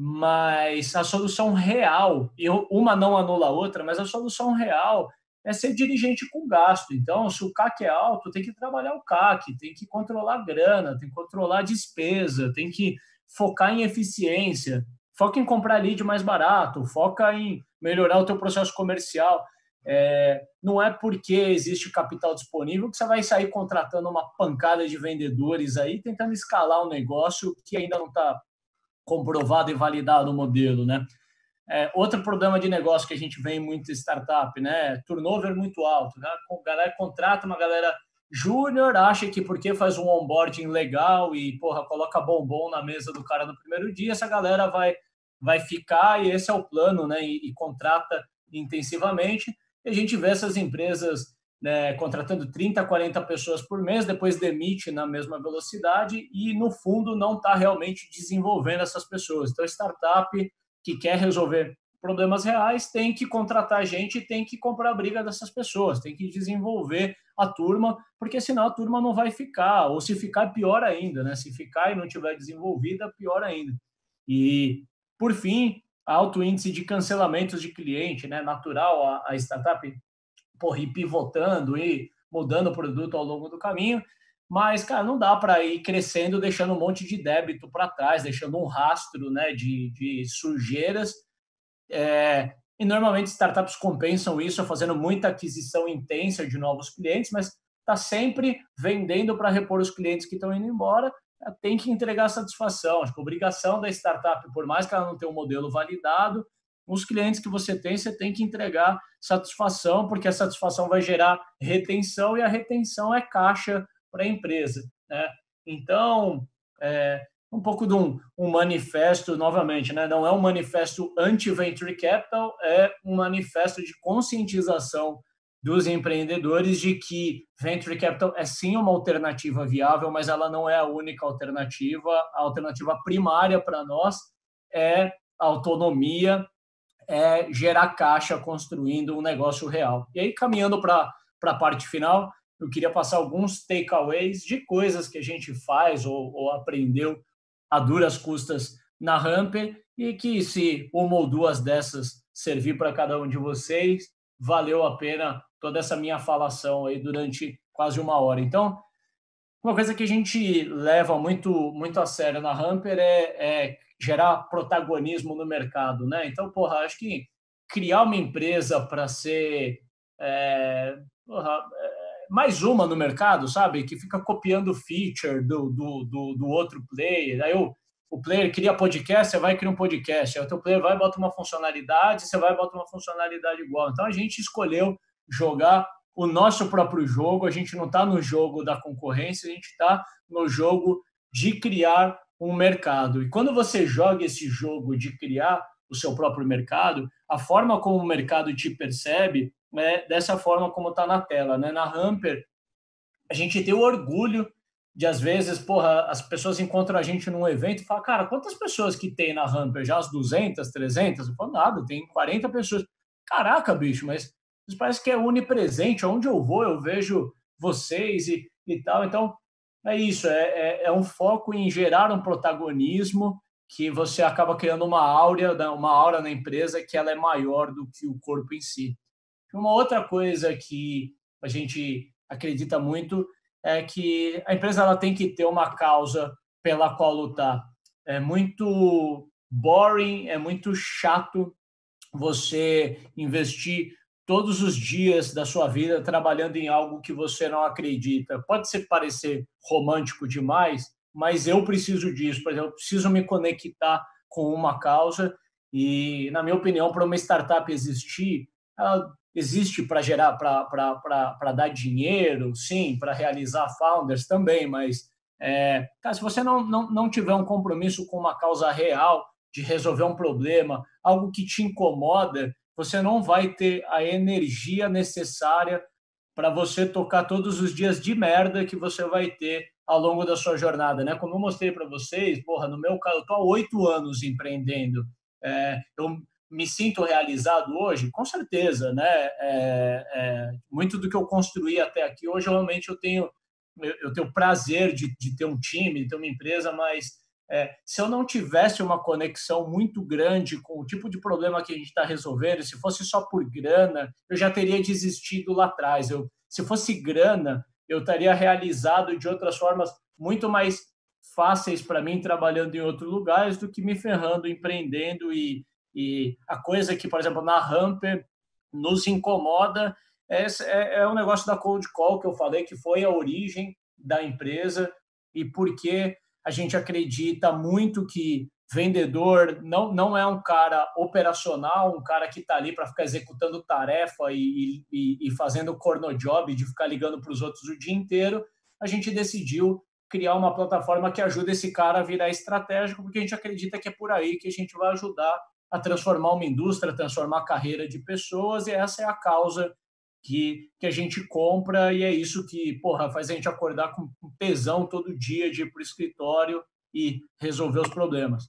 Mas a solução real, e uma não anula a outra, mas a solução real é ser dirigente com gasto. Então, se o C A C é alto, tem que trabalhar o C A C, tem que controlar a grana, tem que controlar a despesa, tem que focar em eficiência, foca em comprar lead mais barato, foca em melhorar o teu processo comercial. É, não é porque existe capital disponível que você vai sair contratando uma pancada de vendedores aí, tentando escalar um negócio que ainda não está comprovado e validado o modelo, né? É, outro problema de negócio que a gente vê em muita startup, né? Turnover muito alto, né? A galera contrata uma galera júnior, acha que porque faz um onboarding legal e, porra, coloca bombom na mesa do cara no primeiro dia, essa galera vai, vai ficar, e esse é o plano, né? E, e contrata intensivamente. E a gente vê essas empresas, né, contratando trinta, quarenta pessoas por mês, depois demite na mesma velocidade e, no fundo, não está realmente desenvolvendo essas pessoas. Então, startup que quer resolver problemas reais tem que contratar gente e tem que comprar a briga dessas pessoas, tem que desenvolver a turma, porque senão a turma não vai ficar, ou se ficar, pior ainda, né? Se ficar e não tiver desenvolvida, pior ainda. E, por fim, alto índice de cancelamentos de cliente, né? Natural a, a startup porra, ir pivotando e mudando o produto ao longo do caminho, mas, cara, não dá para ir crescendo deixando um monte de débito para trás, deixando um rastro, né, de, de sujeiras. É, e normalmente startups compensam isso fazendo muita aquisição intensa de novos clientes, mas está sempre vendendo para repor os clientes que estão indo embora. Tem que entregar satisfação. Acho que a obrigação da startup, por mais que ela não tenha um modelo validado, os clientes que você tem, você tem que entregar satisfação, porque a satisfação vai gerar retenção e a retenção é caixa para a empresa, né? Então, é um pouco de um, um manifesto, novamente, né? Não é um manifesto anti-venture capital, é um manifesto de conscientização dos empreendedores de que venture capital é sim uma alternativa viável, mas ela não é a única alternativa. A alternativa primária para nós é a autonomia, é gerar caixa construindo um negócio real. E aí, caminhando para a parte final, eu queria passar alguns takeaways de coisas que a gente faz ou, ou aprendeu a duras custas na Ramper e que, se uma ou duas dessas servir para cada um de vocês, valeu a pena toda essa minha falação aí durante quase uma hora. Então, uma coisa que a gente leva muito, muito a sério na Ramper é, é gerar protagonismo no mercado, né? Então, porra, acho que criar uma empresa para ser é, porra, é, mais uma no mercado, sabe? Que fica copiando feature do, do, do, do outro player. Aí o, o player cria podcast, você vai criar um podcast. Aí o teu player vai e bota uma funcionalidade, você vai e bota uma funcionalidade igual. Então, a gente escolheu jogar o nosso próprio jogo, a gente não está no jogo da concorrência, a gente está no jogo de criar um mercado. E quando você joga esse jogo de criar o seu próprio mercado, a forma como o mercado te percebe é dessa forma como está na tela, né? Na Ramper, a gente tem o orgulho de, às vezes, porra, as pessoas encontram a gente num evento e falam, cara, quantas pessoas que tem na Ramper? Já as duzentas, trezentas? Eu falo, nada, tem quarenta pessoas. Caraca, bicho, mas parece que é onipresente. Onde eu vou, eu vejo vocês e, e tal. Então, é isso. É, é, é um foco em gerar um protagonismo que você acaba criando uma áurea, uma aura na empresa que ela é maior do que o corpo em si. Uma outra coisa que a gente acredita muito é que a empresa ela tem que ter uma causa pela qual lutar. É muito boring, é muito chato você investir todos os dias da sua vida trabalhando em algo que você não acredita. Pode ser parecer romântico demais, mas eu preciso disso. Por exemplo, eu preciso me conectar com uma causa e, na minha opinião, para uma startup existir, ela existe para gerar, para dar dinheiro, sim, para realizar founders também, mas é, cara, se você não, não, não tiver um compromisso com uma causa real de resolver um problema, algo que te incomoda, você não vai ter a energia necessária para você tocar todos os dias de merda que você vai ter ao longo da sua jornada, né? Como eu mostrei para vocês, porra, no meu caso, eu estou há oito anos empreendendo. É, eu me sinto realizado hoje? Com certeza, né? É, é, muito do que eu construí até aqui, hoje realmente eu tenho, eu, eu tenho prazer de, de ter um time, de ter uma empresa, mas É, se eu não tivesse uma conexão muito grande com o tipo de problema que a gente está resolvendo, se fosse só por grana, eu já teria desistido lá atrás. Eu, se fosse grana, eu estaria realizado de outras formas muito mais fáceis para mim trabalhando em outros lugares do que me ferrando, empreendendo. E, e a coisa que, por exemplo, na Ramper nos incomoda é, é, é o negócio da cold call que eu falei, que foi a origem da empresa e por que a gente acredita muito que vendedor não, não é um cara operacional, um cara que está ali para ficar executando tarefa e, e, e fazendo corno job, de ficar ligando para os outros o dia inteiro. A gente decidiu criar uma plataforma que ajuda esse cara a virar estratégico, porque a gente acredita que é por aí que a gente vai ajudar a transformar uma indústria, transformar a carreira de pessoas, e essa é a causa Que, que a gente compra, e é isso que, porra, faz a gente acordar com tesão todo dia de ir para o escritório e resolver os problemas.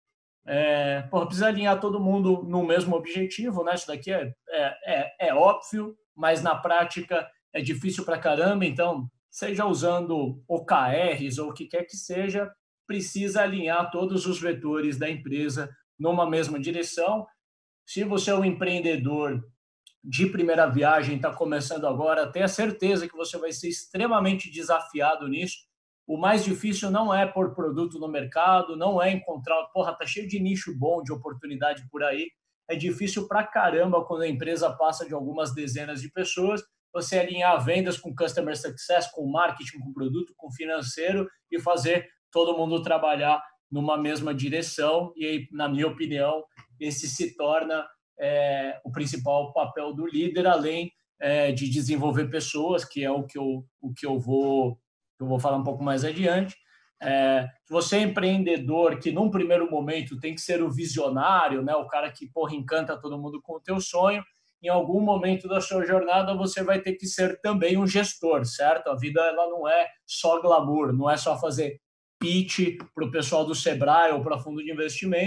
É, porra, precisa alinhar todo mundo no mesmo objetivo, né? Isso daqui é, é, é óbvio, mas na prática é difícil para caramba, então, seja usando O K Rs ou o que quer que seja, precisa alinhar todos os vetores da empresa numa mesma direção. Se você é um empreendedor de primeira viagem, está começando agora, tenha certeza que você vai ser extremamente desafiado nisso. O mais difícil não é pôr produto no mercado, não é encontrar... Porra, tá cheio de nicho bom, de oportunidade por aí. É difícil pra caramba quando a empresa passa de algumas dezenas de pessoas, você alinhar vendas com customer success, com marketing, com produto, com financeiro e fazer todo mundo trabalhar numa mesma direção. E aí, na minha opinião, esse se torna É, o principal papel do líder, além é, de desenvolver pessoas, que é o que eu, o que eu, vou, eu vou falar um pouco mais adiante. É, você é empreendedor que, num primeiro momento, tem que ser o visionário, né? O cara que, porra, encanta todo mundo com o teu sonho. Em algum momento da sua jornada, você vai ter que ser também um gestor, certo? A vida ela não é só glamour, não é só fazer pitch para o pessoal do Sebrae ou para fundo de investimento.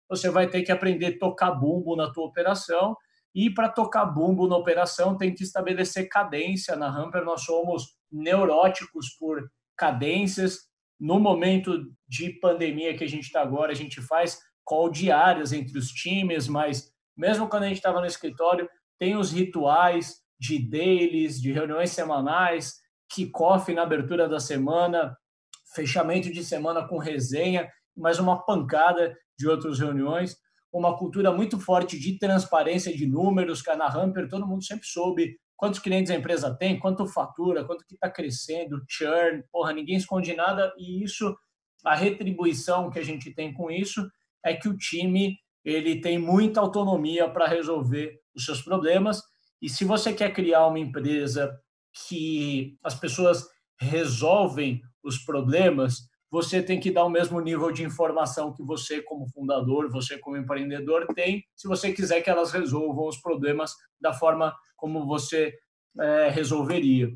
você vai ter que aprender a tocar bumbo na tua operação. E para tocar bumbo na operação, tem que estabelecer cadência. Na Hamper, nós somos neuróticos por cadências. No momento de pandemia que a gente está agora, a gente faz call diárias entre os times, mas mesmo quando a gente estava no escritório, tem os rituais de dailies, de reuniões semanais, kickoff na abertura da semana, fechamento de semana com resenha, mais uma pancada de outras reuniões. Uma cultura muito forte de transparência de números, que na Hamper todo mundo sempre soube quantos clientes a empresa tem, quanto fatura, quanto que está crescendo, churn, porra, ninguém esconde nada, e isso, a retribuição que a gente tem com isso é que o time ele tem muita autonomia para resolver os seus problemas, e se você quer criar uma empresa que as pessoas resolvem os problemas, você tem que dar o mesmo nível de informação que você, como fundador, você, como empreendedor, tem, se você quiser que elas resolvam os problemas da forma como você é, resolveria.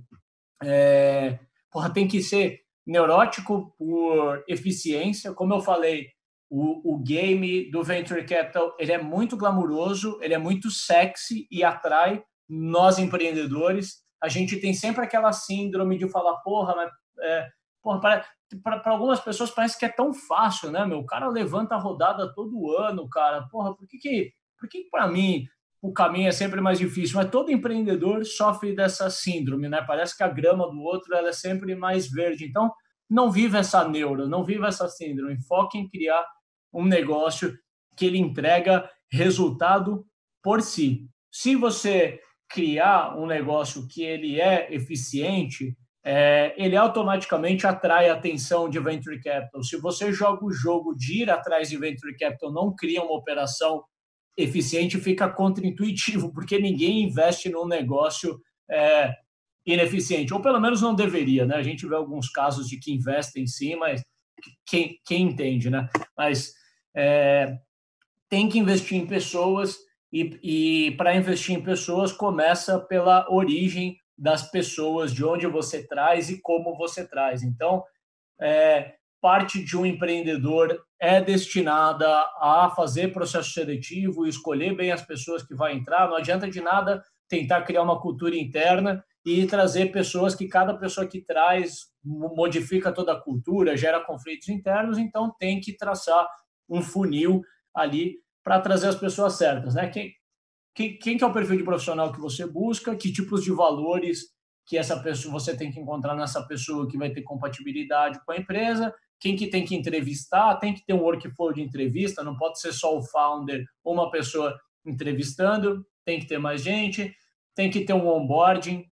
É, porra, tem que ser neurótico por eficiência. Como eu falei, o, o game do Venture Capital ele é muito glamuroso, ele é muito sexy e atrai nós, empreendedores. A gente tem sempre aquela síndrome de falar, porra, mas... É, porra, para algumas pessoas parece que é tão fácil, né, meu? O cara levanta a rodada todo ano, cara. Porra, por que que, por que, que para mim o caminho é sempre mais difícil? Mas todo empreendedor sofre dessa síndrome, né? Parece que a grama do outro ela é sempre mais verde. Então, não vive essa neura, não vive essa síndrome. Foque em criar um negócio que ele entrega resultado por si. Se você criar um negócio que ele é eficiente, É, ele automaticamente atrai a atenção de Venture Capital. Se você joga o jogo de ir atrás de Venture Capital, não cria uma operação eficiente, fica contraintuitivo, porque ninguém investe num negócio é, ineficiente, ou pelo menos não deveria, né? A gente vê alguns casos de que investem sim, mas quem, quem entende, né? Mas é, tem que investir em pessoas e, e para investir em pessoas começa pela origem das pessoas, de onde você traz e como você traz. Então, é, parte de um empreendedor é destinada a fazer processo seletivo, escolher bem as pessoas que vai entrar. Não adianta de nada tentar criar uma cultura interna e trazer pessoas que cada pessoa que traz modifica toda a cultura, gera conflitos internos, então tem que traçar um funil ali para trazer as pessoas certas, né? Quem, Quem, quem que é o perfil de profissional que você busca, que tipos de valores que essa pessoa você tem que encontrar nessa pessoa que vai ter compatibilidade com a empresa, quem que tem que entrevistar, tem que ter um workflow de entrevista, não pode ser só o founder ou uma pessoa entrevistando, tem que ter mais gente, tem que ter um onboarding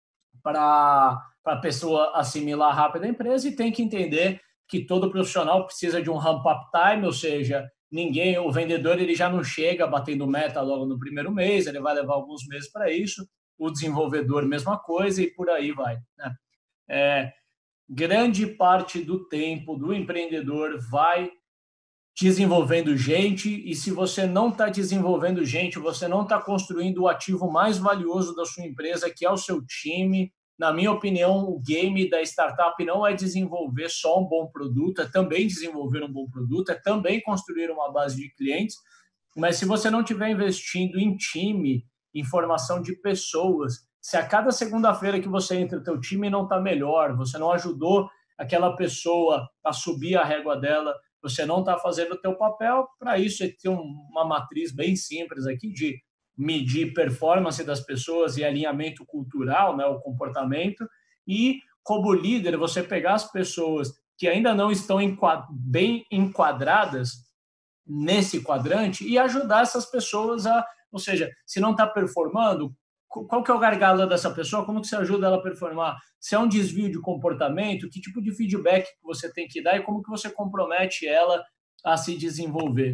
para a pessoa assimilar rápido a empresa e tem que entender que todo profissional precisa de um ramp-up time, ou seja, ninguém, o vendedor ele já não chega batendo meta logo no primeiro mês, ele vai levar alguns meses para isso, o desenvolvedor mesma coisa e por aí vai, né? É, grande parte do tempo do empreendedor vai desenvolvendo gente e se você não está desenvolvendo gente, você não está construindo o ativo mais valioso da sua empresa, que é o seu time. Na minha opinião, o game da startup não é desenvolver só um bom produto, é também desenvolver um bom produto, é também construir uma base de clientes, mas se você não estiver investindo em time, em formação de pessoas, se a cada segunda-feira que você entra o teu time não está melhor, você não ajudou aquela pessoa a subir a régua dela, você não está fazendo o teu papel, para isso é ter uma matriz bem simples aqui de medir performance das pessoas e alinhamento cultural, né, o comportamento, e como líder, você pegar as pessoas que ainda não estão enquad- bem enquadradas nesse quadrante e ajudar essas pessoas a, ou seja, se não está performando, qual que é o gargalo dessa pessoa, como que você ajuda ela a performar? Se é um desvio de comportamento, que tipo de feedback que você tem que dar e como que você compromete ela a se desenvolver?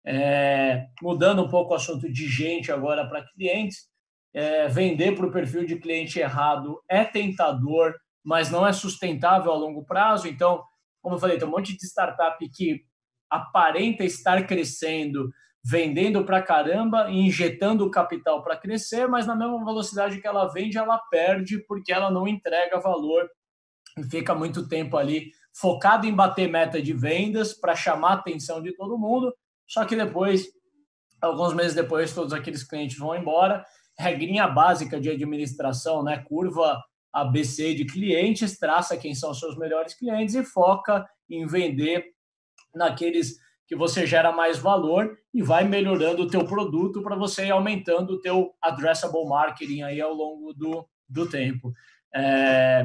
É, mudando um pouco o assunto de gente agora para clientes, é, vender para o perfil de cliente errado é tentador, mas não é sustentável a longo prazo. Então, como eu falei, tem um monte de startup que aparenta estar crescendo, vendendo para caramba, injetando capital para crescer, mas na mesma velocidade que ela vende, ela perde porque ela não entrega valor e fica muito tempo ali focado em bater meta de vendas para chamar a atenção de todo mundo. Só que depois, alguns meses depois, todos aqueles clientes vão embora. Regrinha básica de administração, né? Curva A B C de clientes, traça quem são os seus melhores clientes e foca em vender naqueles que você gera mais valor e vai melhorando o teu produto para você ir aumentando o teu addressable marketing aí ao longo do, do tempo. É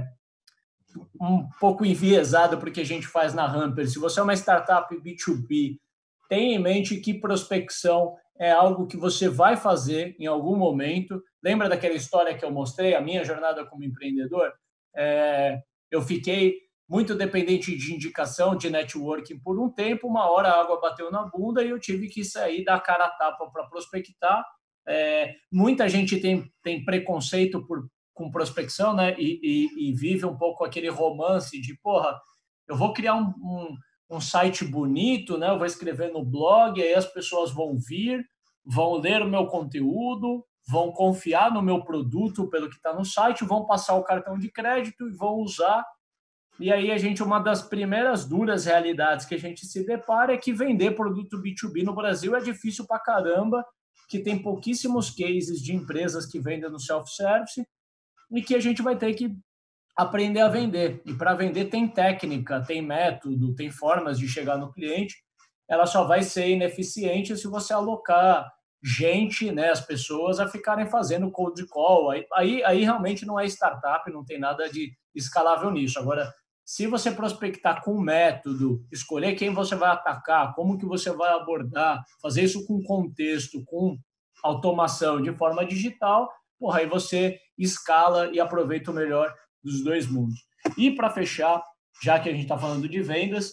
um pouco enviesado porque a gente faz na Hamper. Se você é uma startup B dois B, tenha em mente que prospecção é algo que você vai fazer em algum momento. Lembra daquela história que eu mostrei, a minha jornada como empreendedor? É, eu fiquei muito dependente de indicação, de networking por um tempo, uma hora a água bateu na bunda e eu tive que sair da cara a tapa para prospectar. É, muita gente tem, tem preconceito por, com prospecção, né? E, e, e vive um pouco aquele romance de, porra, eu vou criar um, um, um site bonito, né? Eu vou escrever no blog, aí as pessoas vão vir, vão ler o meu conteúdo, vão confiar no meu produto pelo que está no site, vão passar o cartão de crédito e vão usar. E aí a gente, uma das primeiras duras realidades que a gente se depara é que vender produto B dois B no Brasil é difícil pra caramba, que tem pouquíssimos cases de empresas que vendem no self-service e que a gente vai ter que aprender a vender. E para vender tem técnica, tem método, tem formas de chegar no cliente. Ela só vai ser ineficiente se você alocar gente, né, as pessoas a ficarem fazendo cold call. Aí, aí, aí realmente não é startup, não tem nada de escalável nisso. Agora, se você prospectar com método, escolher quem você vai atacar, como que você vai abordar, fazer isso com contexto, com automação de forma digital, porra, aí você escala e aproveita o melhor dos dois mundos. E para fechar, já que a gente está falando de vendas,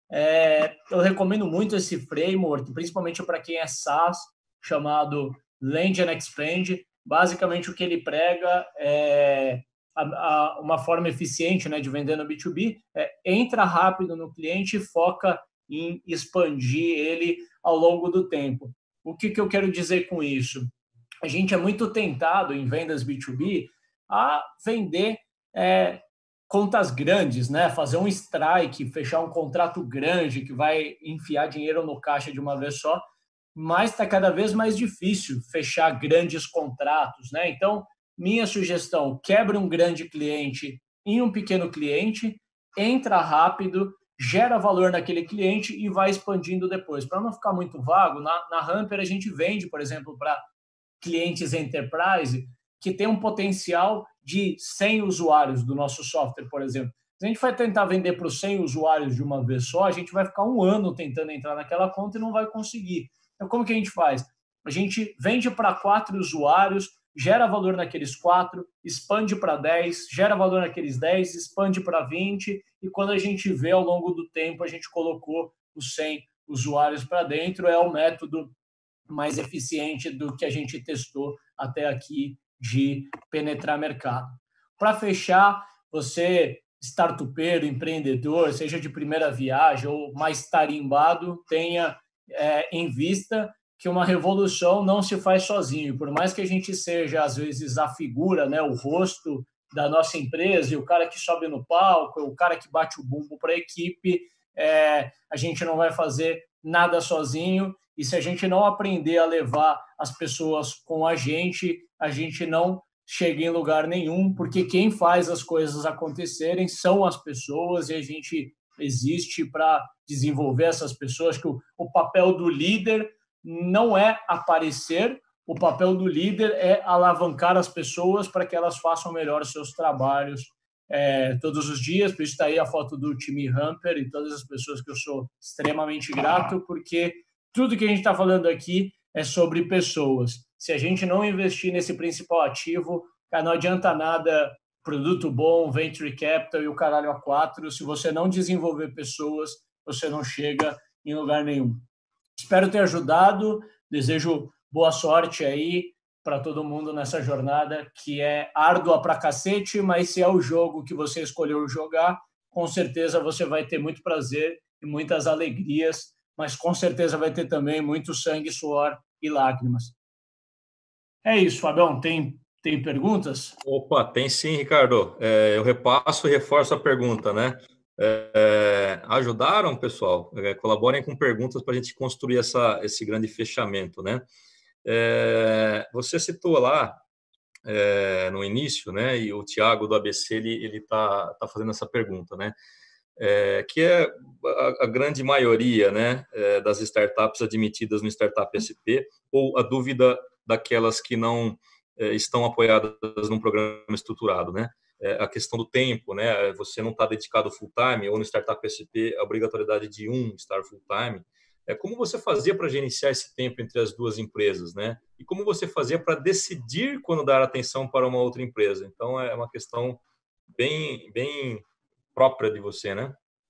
é, eu recomendo muito esse framework, principalmente para quem é SaaS, chamado Land and Expand. Basicamente, o que ele prega é A, a, uma forma eficiente, né, de vender no B dois B, é, entra rápido no cliente e foca em expandir ele ao longo do tempo. O que, que eu quero dizer com isso? A gente é muito tentado em vendas B dois B a vender é, contas grandes, né? Fazer um strike, fechar um contrato grande que vai enfiar dinheiro no caixa de uma vez só, mas está cada vez mais difícil fechar grandes contratos, né? Então, minha sugestão, quebre um grande cliente em um pequeno cliente, entra rápido, gera valor naquele cliente e vai expandindo depois. Para não ficar muito vago, na, na Hamper a gente vende, por exemplo, para clientes enterprise que tem um potencial de cem usuários do nosso software, por exemplo. Se a gente vai tentar vender para os cem usuários de uma vez só, a gente vai ficar um ano tentando entrar naquela conta e não vai conseguir. Então, como que a gente faz? A gente vende para quatro usuários, gera valor naqueles quatro, expande para dez, gera valor naqueles dez, expande para vinte, e quando a gente vê ao longo do tempo, a gente colocou os cem usuários para dentro. É o método mais eficiente do que a gente testou até aqui de penetrar mercado. Para fechar, você, startupeiro, empreendedor, seja de primeira viagem ou mais tarimbado, tenha é, em vista que uma revolução não se faz sozinho. Por mais que a gente seja, às vezes, a figura, né, o rosto da nossa empresa, e o cara que sobe no palco, o cara que bate o bumbo para a equipe, é, a gente não vai fazer nada sozinho. E se a gente não aprender a levar as pessoas com a gente, a gente não chega em lugar nenhum, porque quem faz as coisas acontecerem são as pessoas, e a gente existe para desenvolver essas pessoas. Que o, o papel do líder não é aparecer, o papel do líder é alavancar as pessoas para que elas façam melhor os seus trabalhos é, todos os dias. Por isso está aí a foto do time Hamper e todas as pessoas que eu sou extremamente grato, porque tudo que a gente está falando aqui é sobre pessoas. Se a gente não investir nesse principal ativo, cara, não adianta nada produto bom, venture capital e o caralho a quatro. Se você não desenvolver pessoas, você não chega em lugar nenhum. Espero ter ajudado, desejo boa sorte aí para todo mundo nessa jornada, que é árdua pra cacete, mas se é o jogo que você escolheu jogar, com certeza você vai ter muito prazer e muitas alegrias, mas com certeza vai ter também muito sangue, suor e lágrimas. É isso, Fabião, tem, tem perguntas? Opa, tem sim, Ricardo. É, eu repasso e reforço a pergunta, né? É, ajudaram, pessoal? É, colaborem com perguntas para a gente construir essa, esse grande fechamento, né? É, você citou lá é, no início, né? E o Tiago do A B C ele ele está tá fazendo essa pergunta, né? É, que é a, a grande maioria, né, é, das startups admitidas no Startup S P, ou a dúvida daquelas que não é, estão apoiadas num programa estruturado, né? É, a questão do tempo, né? Você não está dedicado full time, ou no Startup S P a obrigatoriedade de um estar full time. É, como você fazia para gerenciar esse tempo entre as duas empresas, né? E como você fazia para decidir quando dar atenção para uma outra empresa? Então é uma questão bem, bem própria de você, né?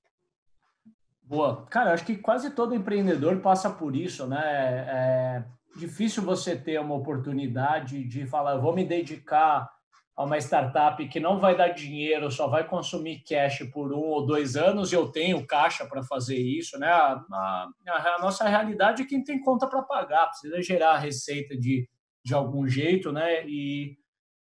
Boa. Cara, acho que quase todo empreendedor passa por isso, né? É difícil você ter uma oportunidade de falar, eu vou me dedicar a uma startup que não vai dar dinheiro, só vai consumir cash por um ou dois anos e eu tenho caixa para fazer isso, né? A, a, a nossa realidade é quem tem conta para pagar, precisa gerar receita de, de algum jeito, né? E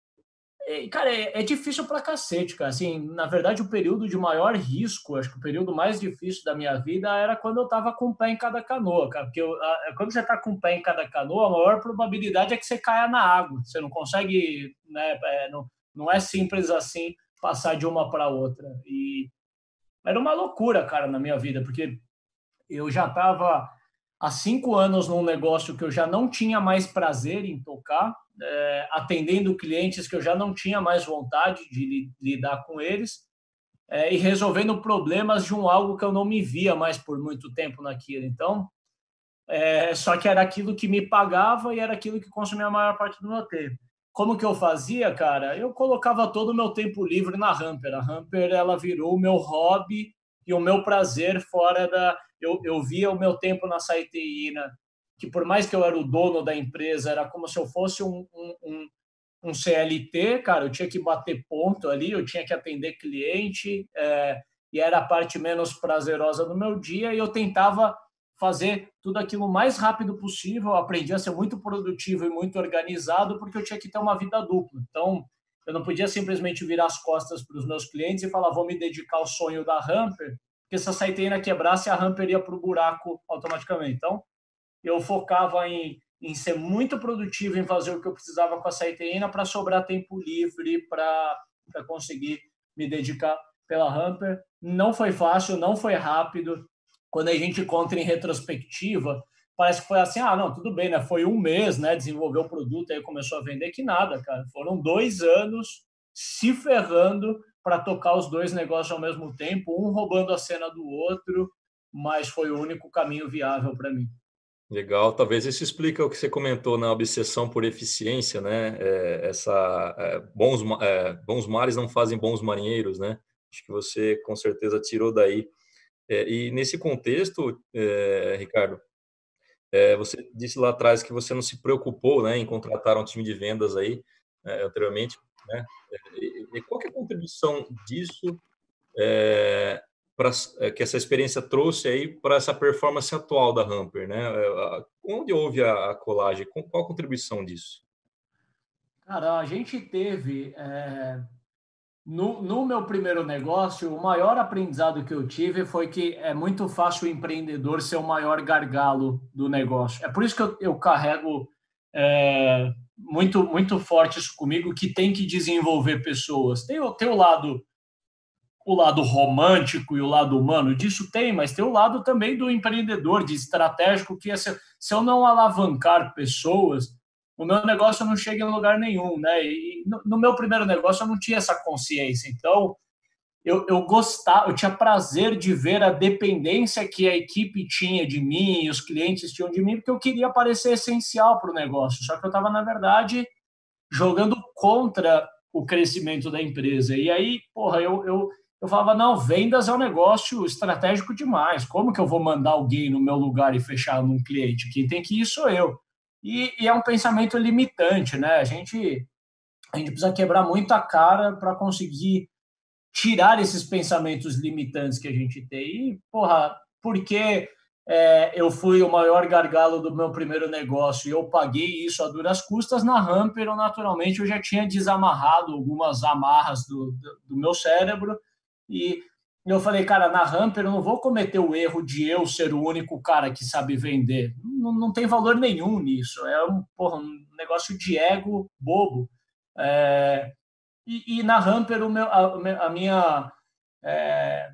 é, cara, é, é difícil pra cacete, cara. Assim, na verdade, o período de maior risco, acho que o período mais difícil da minha vida era quando eu tava com o pé em cada canoa, cara. Porque eu, a, quando você tá com o pé em cada canoa, a maior probabilidade é que você caia na água. Você não consegue, né? É, não, não é simples assim passar de uma para outra. E era uma loucura, cara, na minha vida, porque eu já estava há cinco anos num negócio que eu já não tinha mais prazer em tocar, é, atendendo clientes que eu já não tinha mais vontade de li, lidar com eles, é, e resolvendo problemas de um algo que eu não me via mais por muito tempo naquilo. Então, é, só que era aquilo que me pagava e era aquilo que consumia a maior parte do meu tempo. Como que eu fazia, cara? Eu colocava todo o meu tempo livre na Hamper. A Hamper, ela virou o meu hobby e o meu prazer fora da... Eu, eu via o meu tempo na Saiteína, que por mais que eu era o dono da empresa, era como se eu fosse um, um, um, um C L T, cara, eu tinha que bater ponto ali, eu tinha que atender cliente, é, e era a parte menos prazerosa do meu dia, e eu tentava fazer tudo aquilo o mais rápido possível. Eu aprendi a ser muito produtivo e muito organizado, porque eu tinha que ter uma vida dupla. Então, eu não podia simplesmente virar as costas para os meus clientes e falar, vou me dedicar ao sonho da Hamper, porque se a Saiteína quebrasse, a Hamper ia para o buraco automaticamente. Então, eu focava em, em ser muito produtivo, em fazer o que eu precisava com a Saiteína para sobrar tempo livre para conseguir me dedicar pela Hamper. Não foi fácil, não foi rápido. Quando a gente encontra em retrospectiva, parece que foi assim, ah, não, tudo bem, né? Foi um mês, né? Desenvolveu o produto, aí começou a vender, que nada, cara. Foram dois anos se ferrando para tocar os dois negócios ao mesmo tempo, um roubando a cena do outro, mas foi o único caminho viável para mim. Legal, talvez isso explica o que você comentou na obsessão por eficiência, né? É, essa é, bons, é, bons mares não fazem bons marinheiros, né? Acho que você com certeza tirou daí. É, e nesse contexto, é, Ricardo, é, você disse lá atrás que você não se preocupou, né, em contratar um time de vendas aí é, anteriormente, né? E, e qual que é a contribuição disso é, pra, é, que essa experiência trouxe aí para essa performance atual da Hamper, né? É, onde houve a, a colagem? Qual a contribuição disso? Cara, a gente teve é, no, no meu primeiro negócio, o maior aprendizado que eu tive foi que é muito fácil o empreendedor ser o maior gargalo do negócio. É por isso que eu, eu carrego é, muito muito forte isso comigo, que tem que desenvolver pessoas. Tem, tem o lado o lado romântico e o lado humano disso tem, mas tem o lado também do empreendedor, de estratégico, que é se, se eu não alavancar pessoas, o meu negócio não chega em lugar nenhum, né? E no, no meu primeiro negócio eu não tinha essa consciência, então eu, eu gostava, eu tinha prazer de ver a dependência que a equipe tinha de mim, e os clientes tinham de mim, porque eu queria parecer essencial para o negócio, só que eu estava, na verdade, jogando contra o crescimento da empresa. E aí, porra, eu, eu, eu falava, não, vendas é um negócio estratégico demais. Como que eu vou mandar alguém no meu lugar e fechar num cliente? Quem tem que ir sou eu. E, e é um pensamento limitante, né? A gente, a gente precisa quebrar muito a cara para conseguir tirar esses pensamentos limitantes que a gente tem. E, porra, porque é, eu fui o maior gargalo do meu primeiro negócio e eu paguei isso a duras custas, na Hamper, eu, naturalmente, eu já tinha desamarrado algumas amarras do, do, do meu cérebro e E eu falei, cara, na Hamper eu não vou cometer o erro de eu ser o único cara que sabe vender. Não, não tem valor nenhum nisso. É um, porra, um negócio de ego bobo. É, e, e na Hamper o meu, a, a minha... É,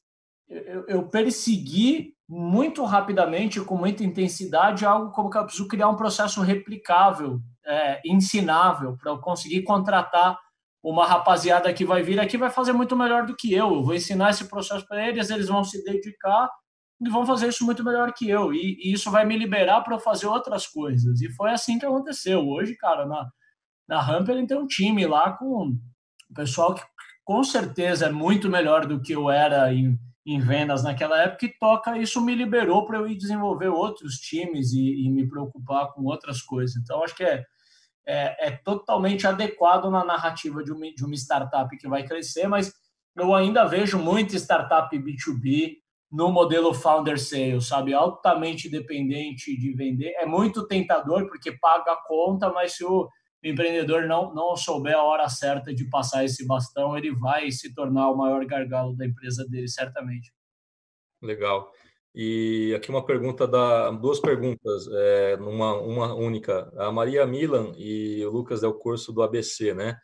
eu, eu persegui muito rapidamente, com muita intensidade, algo como que eu preciso criar um processo replicável, é, ensinável, para eu conseguir contratar uma rapaziada que vai vir aqui vai fazer muito melhor do que eu. Eu vou ensinar esse processo para eles, eles vão se dedicar e vão fazer isso muito melhor que eu. E, e isso vai me liberar para eu fazer outras coisas. E foi assim que aconteceu. Hoje, cara, na, na Hamper, ele tem um time lá com o pessoal que com certeza é muito melhor do que eu era em, em vendas naquela época e toca, isso me liberou para eu ir desenvolver outros times e, e me preocupar com outras coisas. Então, acho que é, é, é totalmente adequado na narrativa de uma, de uma startup que vai crescer, mas eu ainda vejo muita startup B dois B no modelo founder sales, sabe? Altamente dependente de vender. É muito tentador porque paga a conta, mas se o empreendedor não, não souber a hora certa de passar esse bastão, ele vai se tornar o maior gargalo da empresa dele, certamente. Legal. E aqui uma pergunta da duas perguntas, é, numa uma única. A Maria Milan e o Lucas Del Corso do A B C, né?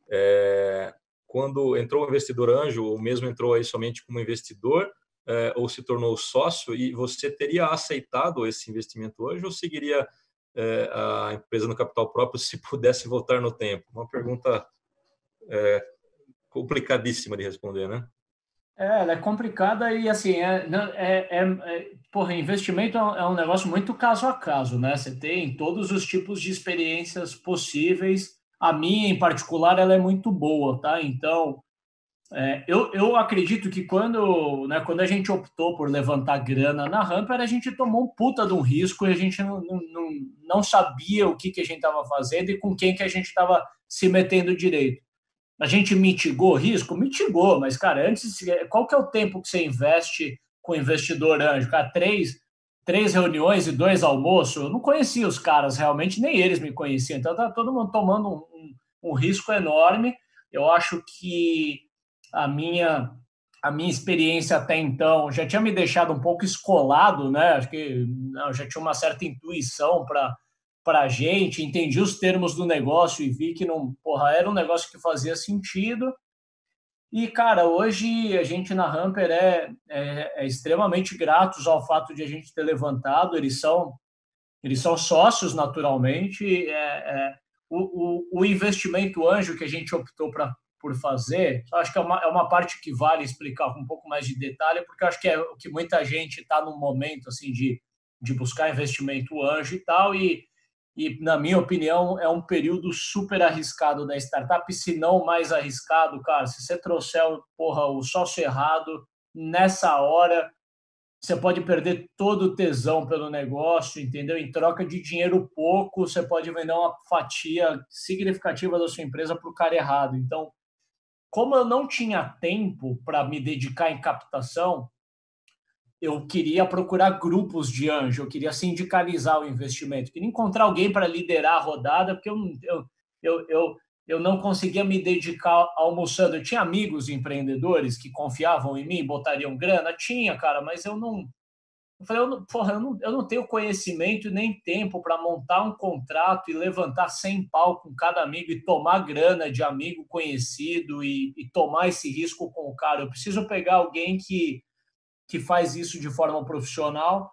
É, quando entrou o investidor anjo, ou mesmo entrou aí somente como investidor, é, ou se tornou sócio, e você teria aceitado esse investimento hoje ou seguiria é, a empresa no capital próprio se pudesse voltar no tempo? Uma pergunta é, complicadíssima de responder, né? É, ela é complicada e assim, é, é, é, é porra, investimento é um negócio muito caso a caso, né? Você tem todos os tipos de experiências possíveis. A minha, em particular, ela é muito boa, tá? Então, é, eu, eu acredito que quando, né, quando a gente optou por levantar grana na Hamper, a gente tomou um puta de um risco e a gente não, não, não, não sabia o que, que a gente estava fazendo e com quem que a gente estava se metendo direito. A gente mitigou risco? Mitigou, mas, cara, antes, qual que é o tempo que você investe com investidor anjo? Cara, três, três reuniões e dois almoços? Eu não conhecia os caras realmente, nem eles me conheciam. Então, tá todo mundo tomando um, um, um risco enorme. Eu acho que a minha, a minha experiência até então já tinha me deixado um pouco escolado, né? Acho que não, já tinha uma certa intuição para para a gente, entendi os termos do negócio e vi que não, porra, era um negócio que fazia sentido. E, cara, hoje a gente na Hamper é, é, é extremamente gratos ao fato de a gente ter levantado. Eles são, eles são sócios, naturalmente. É, é, o, o, o investimento anjo que a gente optou pra, por fazer, acho que é uma, é uma parte que vale explicar com um pouco mais de detalhe, porque eu acho que é o que muita gente está num momento assim de, de buscar investimento anjo e tal, e e, na minha opinião, é um período super arriscado da startup, se não o mais arriscado, cara. Se você trouxer porra, o sócio errado, nessa hora, você pode perder todo o tesão pelo negócio, entendeu? Em troca de dinheiro pouco, você pode vender uma fatia significativa da sua empresa para o cara errado. Então, como eu não tinha tempo para me dedicar em captação, eu queria procurar grupos de anjo, eu queria sindicalizar o investimento, queria encontrar alguém para liderar a rodada, porque eu, eu, eu, eu, eu não conseguia me dedicar almoçando. Eu tinha amigos empreendedores que confiavam em mim, botariam grana, tinha, cara, mas eu não... Eu falei, eu não, porra, eu não, eu não tenho conhecimento nem tempo para montar um contrato e levantar cem pau com cada amigo e tomar grana de amigo conhecido e, e tomar esse risco com o cara. Eu preciso pegar alguém que que faz isso de forma profissional.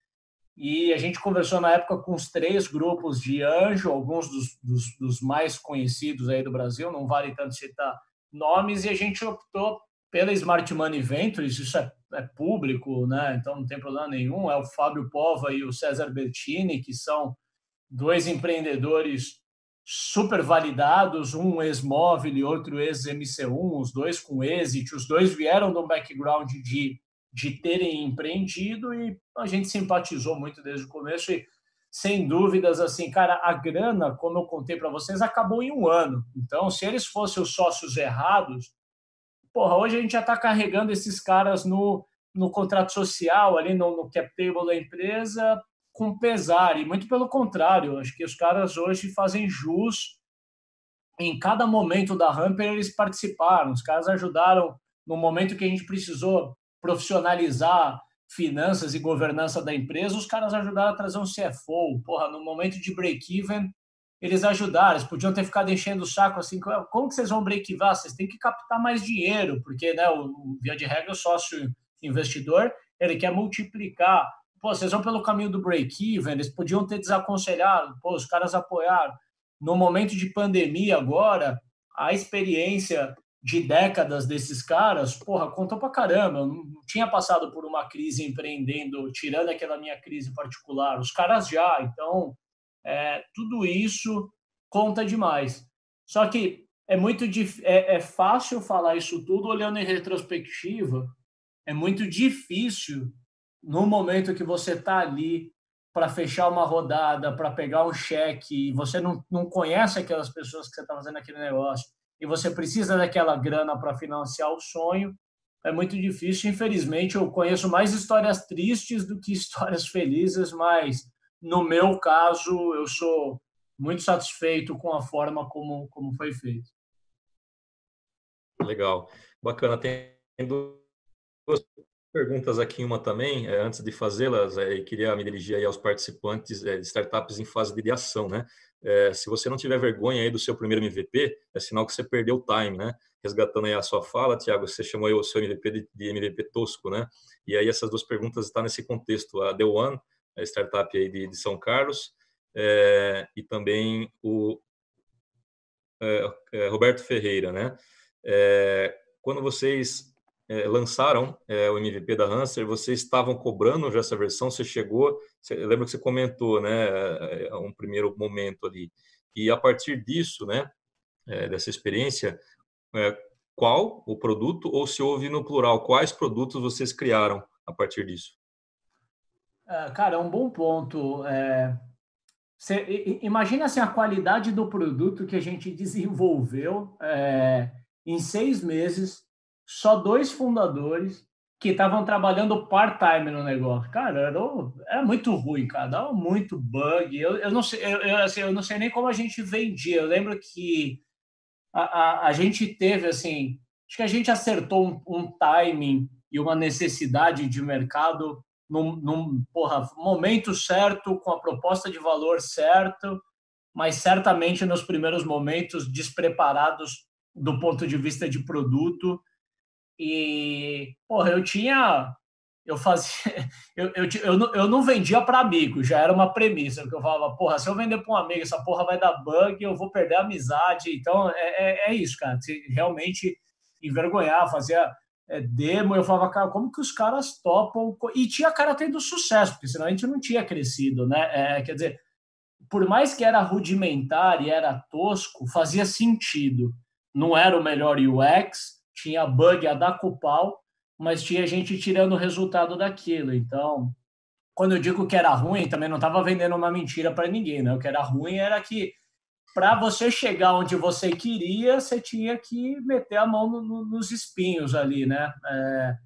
E a gente conversou na época com os três grupos de anjo, alguns dos, dos, dos mais conhecidos aí do Brasil, não vale tanto citar nomes, e a gente optou pela Smart Money Ventures, isso é, é público, né? Então não tem problema nenhum, é o Fábio Pova e o César Bertini, que são dois empreendedores super validados, um ex-móvel e outro ex-M C um, os dois com êxito, os dois vieram de um background de de terem empreendido e a gente simpatizou muito desde o começo e, sem dúvidas, assim, cara, a grana, como eu contei para vocês, acabou em um ano. Então, se eles fossem os sócios errados, porra, hoje a gente já está carregando esses caras no, no contrato social, ali no, no cap table da empresa, com pesar. E muito pelo contrário, acho que os caras hoje fazem jus em cada momento da Hamper, eles participaram, os caras ajudaram no momento que a gente precisou profissionalizar finanças e governança da empresa, os caras ajudaram a trazer um C F O. Porra, no momento de break-even, eles ajudaram. Eles podiam ter ficado enchendo o saco assim, como que vocês vão break-even? Vocês têm que captar mais dinheiro, porque, né, o, via de regra, o sócio investidor, ele quer multiplicar. Pô, vocês vão pelo caminho do break-even, eles podiam ter desaconselhado, pô, os caras apoiaram. No momento de pandemia agora, a experiência de décadas desses caras, porra, contou pra caramba. Eu não tinha passado por uma crise empreendendo, tirando aquela minha crise particular. Os caras já, então, é, tudo isso conta demais. Só que é muito dif... é, é fácil falar isso tudo olhando em retrospectiva. É muito difícil no momento que você está ali para fechar uma rodada, para pegar um cheque, e você não, não conhece aquelas pessoas que você está fazendo aquele negócio, e você precisa daquela grana para financiar o sonho, é muito difícil. Infelizmente, eu conheço mais histórias tristes do que histórias felizes, mas no meu caso, eu sou muito satisfeito com a forma como, como foi feito. Legal. Bacana. Tem duas perguntas aqui, uma também, é, antes de fazê-las, é, queria me dirigir aí aos participantes é, de startups em fase de ideação, né? É, se você não tiver vergonha aí do seu primeiro M V P, é sinal que você perdeu o time, né? Resgatando aí a sua fala, Thiago, você chamou aí o seu M V P de, de M V P tosco, né? E aí essas duas perguntas estão nesse contexto. A The One, a startup aí de, de São Carlos, é, e também o é, é, Roberto Ferreira, né? É, quando vocês é, lançaram é, o M V P da Hanser, vocês estavam cobrando já essa versão? Você chegou, você, eu lembro que você comentou, né, é, um primeiro momento ali. E a partir disso, né, é, dessa experiência, é, qual o produto, ou se houve no plural, quais produtos vocês criaram a partir disso? É, cara, é um bom ponto. É, você, imagina assim, a qualidade do produto que a gente desenvolveu é, em seis meses, só dois fundadores que estavam trabalhando part-time no negócio. Cara, era, era muito ruim, cara, dava muito bug. Eu, eu, não sei, eu, eu, assim, eu não sei nem como a gente vendia. Eu lembro que a, a, a gente teve, assim, acho que a gente acertou um, um timing e uma necessidade de mercado num, num porra, momento certo, com a proposta de valor certo, mas certamente nos primeiros momentos despreparados do ponto de vista de produto. E, porra, eu tinha. Eu fazia. Eu, eu, eu, não, eu não vendia para amigo, já era uma premissa, porque eu falava, porra, se eu vender para um amigo, essa porra vai dar bug, eu vou perder a amizade. Então, é, é, é isso, cara. Se realmente envergonhar, fazia é, demo, eu falava, cara, como que os caras topam? E tinha cara tendo sucesso, porque senão a gente não tinha crescido, né? É, quer dizer, por mais que era rudimentar e era tosco, fazia sentido. Não era o melhor U X, tinha bug a dar com o pau, mas tinha gente tirando o resultado daquilo. Então, quando eu digo que era ruim, também não estava vendendo uma mentira para ninguém, né? O que era ruim era que para você chegar onde você queria, você tinha que meter a mão no, no, nos espinhos ali, né? É...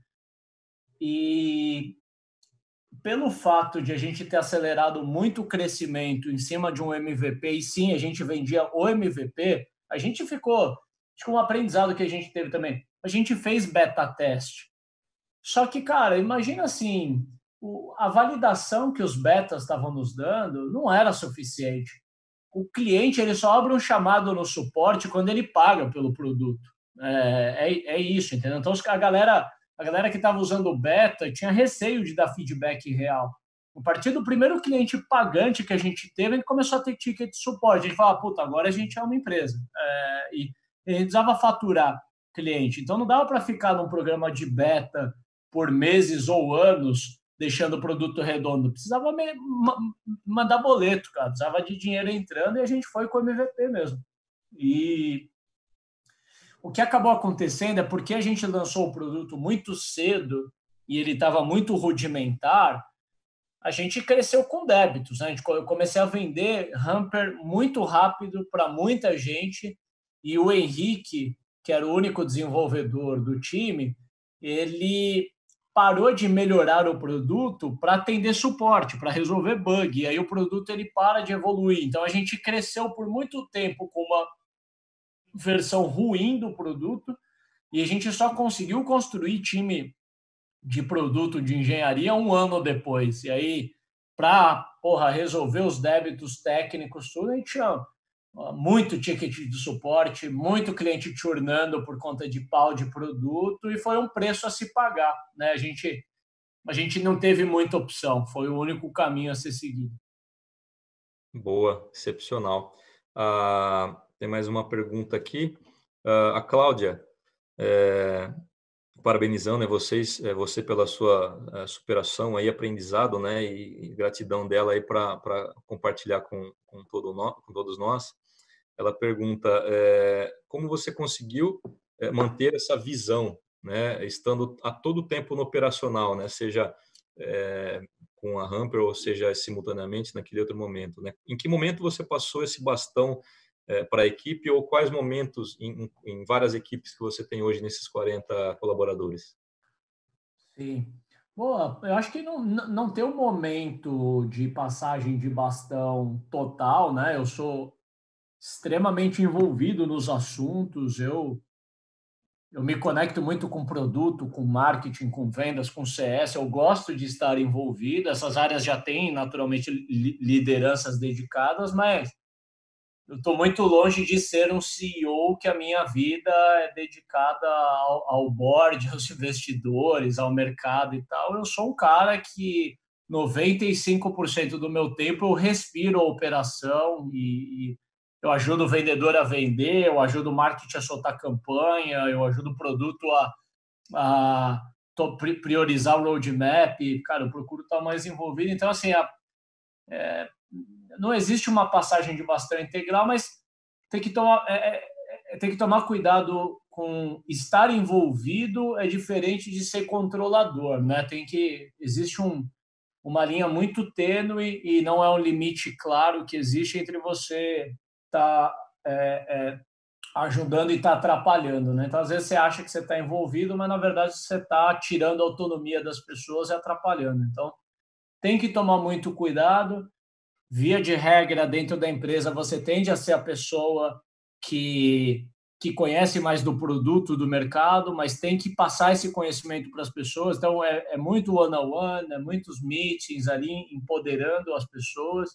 E pelo fato de a gente ter acelerado muito o crescimento em cima de um M V P, e sim, a gente vendia o M V P, a gente ficou, acho que um aprendizado que a gente teve também, a gente fez beta teste. Só que, cara, imagina assim, o, a validação que os betas estavam nos dando não era suficiente. O cliente, ele só abre um chamado no suporte quando ele paga pelo produto. É, é, é isso, entendeu? Então, a galera, a galera que estava usando o beta tinha receio de dar feedback real. A partir do primeiro cliente pagante que a gente teve, ele começou a ter ticket de suporte. A gente falava, puta, agora a gente é uma empresa. É, e a gente precisava faturar cliente. Então, não dava para ficar num programa de beta por meses ou anos, deixando o produto redondo. Precisava me, ma, mandar boleto, cara. Precisava de dinheiro entrando e a gente foi com o M V P mesmo. E o que acabou acontecendo é porque a gente lançou o produto muito cedo e ele estava muito rudimentar, a gente cresceu com débitos. Né? Eu comecei a vender hamper muito rápido para muita gente e o Henrique, que era o único desenvolvedor do time, ele parou de melhorar o produto para atender suporte, para resolver bug. E aí o produto ele para de evoluir. Então a gente cresceu por muito tempo com uma versão ruim do produto E a gente só conseguiu construir time de produto de engenharia um ano depois. E aí, para resolver os débitos técnicos, tudo, a gente tinha muito ticket de suporte, muito cliente churnando por conta de pau de produto, e foi um preço a se pagar, né? A gente, a gente não teve muita opção, foi o único caminho a ser seguido. Boa, excepcional. Ah, tem mais uma pergunta aqui. Ah, a Cláudia, é, parabenizando, né, vocês, é, você pela sua é, superação aí, aprendizado, né, e, e gratidão dela aí para compartilhar com, com, todo no, com todos nós. Ela pergunta, é, como você conseguiu é, manter essa visão, né, estando a todo tempo no operacional, né, seja é, com a Hamper ou seja simultaneamente naquele outro momento, né? Em que momento você passou esse bastão é, para a equipe ou quais momentos em, em várias equipes que você tem hoje nesses quarenta colaboradores? Sim. Boa, eu acho que não, não tem um momento de passagem de bastão total, né? Eu sou extremamente envolvido nos assuntos, eu, eu me conecto muito com produto, com marketing, com vendas, com C S, eu gosto de estar envolvido, essas áreas já têm naturalmente li- lideranças dedicadas, mas eu estou muito longe de ser um C E O que a minha vida é dedicada ao, ao board, aos investidores, ao mercado e tal. Eu sou um cara que noventa e cinco por cento do meu tempo eu respiro a operação e, e eu ajudo o vendedor a vender, eu ajudo o marketing a soltar campanha, eu ajudo o produto a, a priorizar o roadmap. Cara, eu procuro estar mais envolvido. Então, assim, a, é, não existe uma passagem de bastão integral, mas tem que tomar, é, é, tem que tomar cuidado com estar envolvido é diferente de ser controlador, né? Tem que existe um, uma linha muito tênue e não é um limite claro que existe entre você estar tá, é, é, ajudando e estar tá atrapalhando, né? Então às vezes você acha que você está envolvido, mas na verdade você está tirando a autonomia das pessoas e atrapalhando. Então tem que tomar muito cuidado. Via de regra, dentro da empresa, você tende a ser a pessoa que, que conhece mais do produto, do mercado, mas tem que passar esse conhecimento para as pessoas. Então, é, é muito one-on-one, é muitos meetings ali, empoderando as pessoas.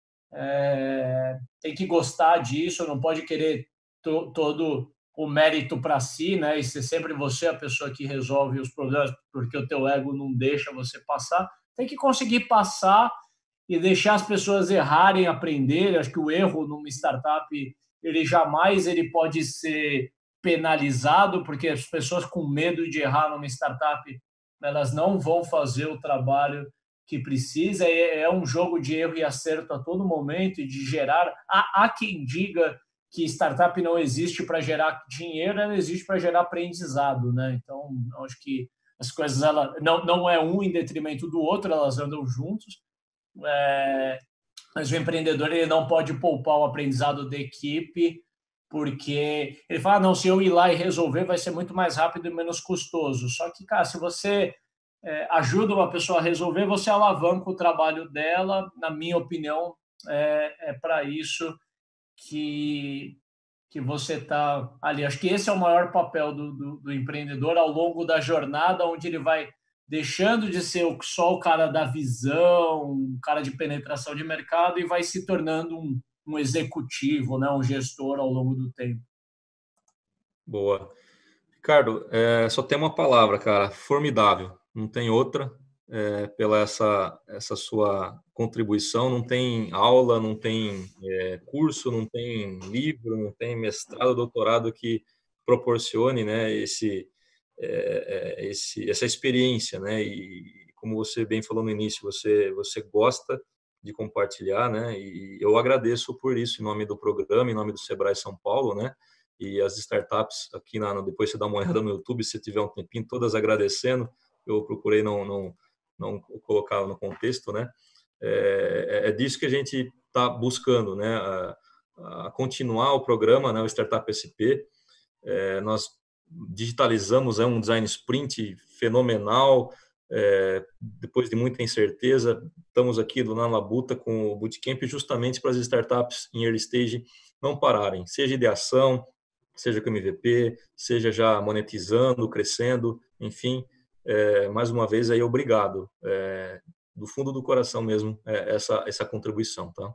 É, tem que gostar disso, não pode querer to, todo o mérito para si, né? E ser sempre você a pessoa que resolve os problemas, porque o teu ego não deixa você passar. Tem que conseguir passar e deixar as pessoas errarem, aprender. Acho que o erro numa startup, ele jamais ele pode ser penalizado, porque as pessoas com medo de errar numa startup, elas não vão fazer o trabalho que precisa. É, é um jogo de erro e acerto a todo momento e de gerar. Há, há quem diga que startup não existe para gerar dinheiro, ela existe para gerar aprendizado, né? Então, acho que as coisas ela não, não é um em detrimento do outro, elas andam juntos. É, mas o empreendedor ele não pode poupar o aprendizado da equipe, porque ele fala, ah, não, se eu ir lá e resolver vai ser muito mais rápido e menos custoso. Só que, cara, se você é, ajuda uma pessoa a resolver, você alavanca o trabalho dela. Na minha opinião, é, é para isso que, que você está ali. Acho que esse é o maior papel do, do, do empreendedor ao longo da jornada, onde ele vai deixando de ser só o cara da visão, um cara de penetração de mercado e vai se tornando um, um executivo, né, um gestor ao longo do tempo. Boa. Ricardo, é, só tem uma palavra, cara, formidável. Não tem outra. É, pela essa, essa sua contribuição, não tem aula, não tem é, curso, não tem livro, não tem mestrado, doutorado que proporcione, né, esse, é, é, esse, essa experiência, né, e como você bem falou no início, você, você gosta de compartilhar, né, e eu agradeço por isso, em nome do programa, em nome do Sebrae São Paulo, né, e as startups aqui, na, depois você dá uma olhada no YouTube, se tiver um tempinho, todas agradecendo, eu procurei não, não não colocar no contexto, né? É, é disso que a gente está buscando, né? A, a continuar o programa, né? O Startup S P. É, nós digitalizamos é um design sprint fenomenal. É, depois de muita incerteza, estamos aqui do Na Labuta com o Bootcamp justamente para as startups em early stage não pararem, seja ideação, seja com M V P, seja já monetizando, crescendo, enfim, é, mais uma vez aí obrigado, é, do fundo do coração mesmo, é, essa, essa contribuição, tá?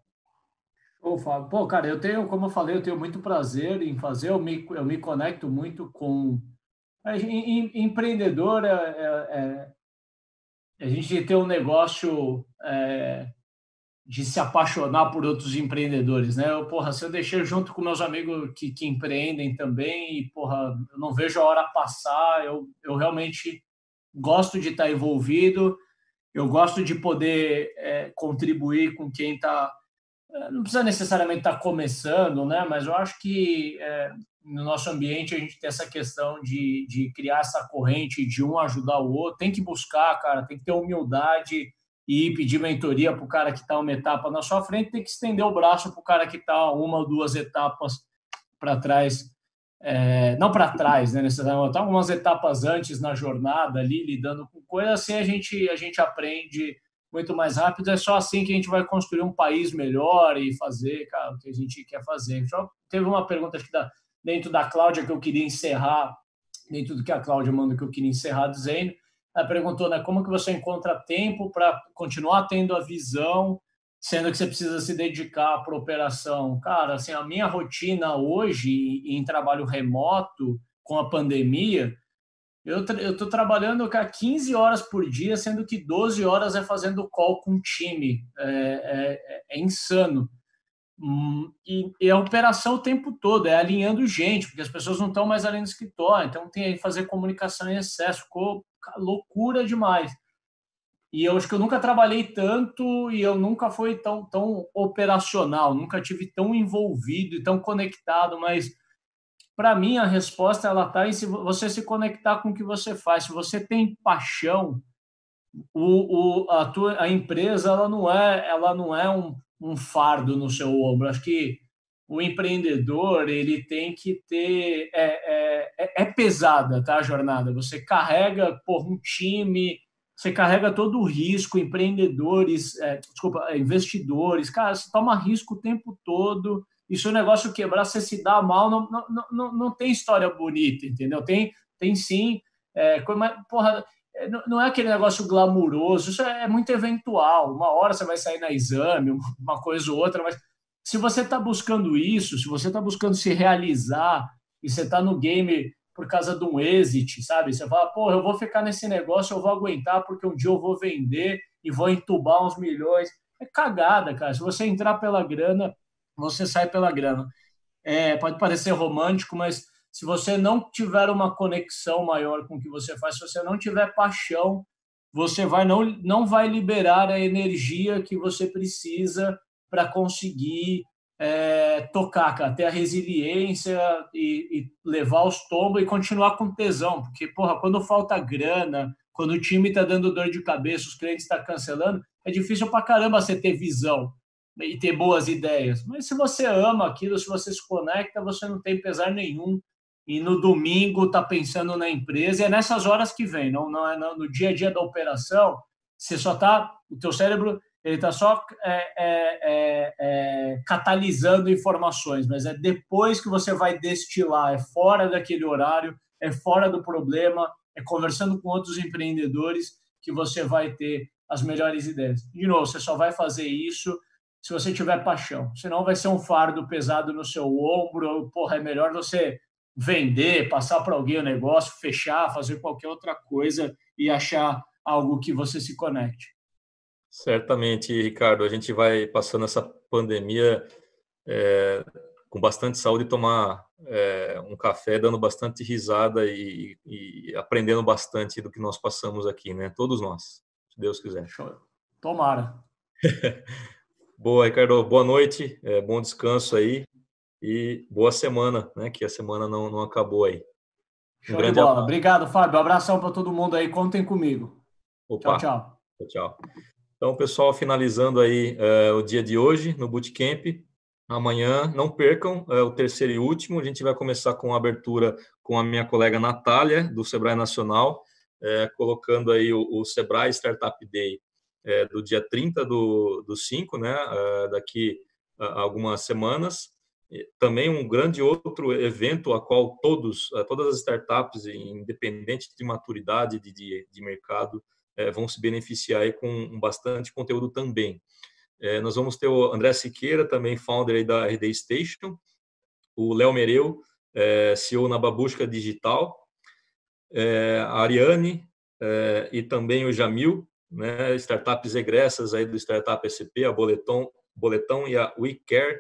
Ô, Fábio, pô, cara, eu tenho, como eu falei, eu tenho muito prazer em fazer, eu me, eu me conecto muito com... A gente- em- em- empreendedor, é, é- é- a gente tem um negócio é, de se apaixonar por outros empreendedores, né? Eu, porra, se eu deixei junto com meus amigos que, que empreendem também, e, porra, eu não vejo a hora passar, eu, eu realmente gosto de estar envolvido, eu gosto de poder é, contribuir com quem está. Não precisa necessariamente estar começando, né? Mas eu acho que é, no nosso ambiente a gente tem essa questão de, de criar essa corrente de um ajudar o outro. Tem que buscar, cara, tem que ter humildade e ir pedir mentoria para o cara que está uma etapa na sua frente, tem que estender o braço para o cara que está uma ou duas etapas para trás. É, não para trás, né? Necessariamente, tá algumas etapas antes na jornada ali, lidando com coisas, assim a gente, a gente aprende muito mais rápido. É só assim que a gente vai construir um país melhor e fazer, cara, o que a gente quer fazer. Só teve uma pergunta aqui da, dentro da Cláudia que eu queria encerrar, dentro do que a Cláudia manda que eu queria encerrar dizendo. Ela perguntou, né, como que você encontra tempo para continuar tendo a visão, sendo que você precisa se dedicar para a operação. Cara, assim, a minha rotina hoje em trabalho remoto com a pandemia, eu estou trabalhando cara, quinze horas por dia, sendo que doze horas é fazendo call com o time. É, é, é insano. Hum, E, e a operação o tempo todo, é alinhando gente, porque as pessoas não estão mais ali no escritório, então tem que fazer comunicação em excesso, ficou loucura demais. E eu acho que eu nunca trabalhei tanto e eu nunca fui tão, tão operacional, nunca tive tão envolvido e tão conectado, mas para mim a resposta ela está em se você se conectar com o que você faz. Se você tem paixão, o, o, a, tua, a empresa ela não é, ela não é um, um fardo no seu ombro. Acho que o empreendedor ele tem que ter é, é, é pesada, tá, a jornada. Você carrega por um time, você carrega todo o risco, empreendedores, é, desculpa, investidores, cara, você toma risco o tempo todo. E se o negócio quebrar, você se dá mal, não, não, não, não tem história bonita, entendeu? Tem, tem sim, é, porra, não é aquele negócio glamuroso, isso é muito eventual. Uma hora você vai sair na exame, uma coisa ou outra, mas se você está buscando isso, se você está buscando se realizar e você está no game por causa de um exit, sabe? Você fala, pô, eu vou ficar nesse negócio, eu vou aguentar porque um dia eu vou vender e vou entubar uns milhões. É cagada, cara. Se você entrar pela grana, você sai pela grana. É, pode parecer romântico, mas se você não tiver uma conexão maior com o que você faz, se você não tiver paixão, você vai não, não vai liberar a energia que você precisa para conseguir é, tocar, cara, ter a resiliência e, e levar os tombos e continuar com tesão, porque, porra, quando falta grana, quando o time está dando dor de cabeça, os clientes estão cancelando, é difícil pra caramba você ter visão e ter boas ideias. Mas se você ama aquilo, se você se conecta, você não tem pesar nenhum. E no domingo tá pensando na empresa, e é nessas horas que vem, não, não é no dia a dia da operação, você só tá, o teu cérebro, ele tá só é, é, é, é, catalisando informações, mas é depois que você vai destilar, é fora daquele horário, é fora do problema, é conversando com outros empreendedores que você vai ter as melhores ideias. De novo, você só vai fazer isso se você tiver paixão, senão vai ser um fardo pesado no seu ombro, porra, é melhor você vender, passar para alguém o negócio, fechar, fazer qualquer outra coisa e achar algo que você se conecte. Certamente, Ricardo, a gente vai passando essa pandemia é, com bastante saúde, tomar é, um café, dando bastante risada e, e aprendendo bastante do que nós passamos aqui, né? Todos nós, se Deus quiser. Show. Tomara. Boa, Ricardo, boa noite, é, bom descanso aí e boa semana, né? Que a semana não, não acabou aí. Um Show de grande bola. abraço. Obrigado, Fábio. Um abração para todo mundo aí. Contem comigo. Opa, Tchau, tchau. tchau. Então, pessoal, finalizando aí uh, o dia de hoje no Bootcamp. Amanhã, não percam, é o terceiro e último. A gente vai começar com a abertura com a minha colega Natália, do Sebrae Nacional, é, colocando aí o, o Sebrae Startup Day é, do dia trinta do cinco, né, é, daqui a algumas semanas. também um grande outro evento a qual todos, todas as startups, independente de maturidade de, de, de mercado, é, vão se beneficiar aí com bastante conteúdo também. É, nós vamos ter o André Siqueira, também founder aí da R D Station, o Léo Mereu, é, C E O na Babusca Digital, é, a Ariane é, e também o Jamil, né, startups egressas aí do Startup S P, a Boletom, Boletão e a WeCare,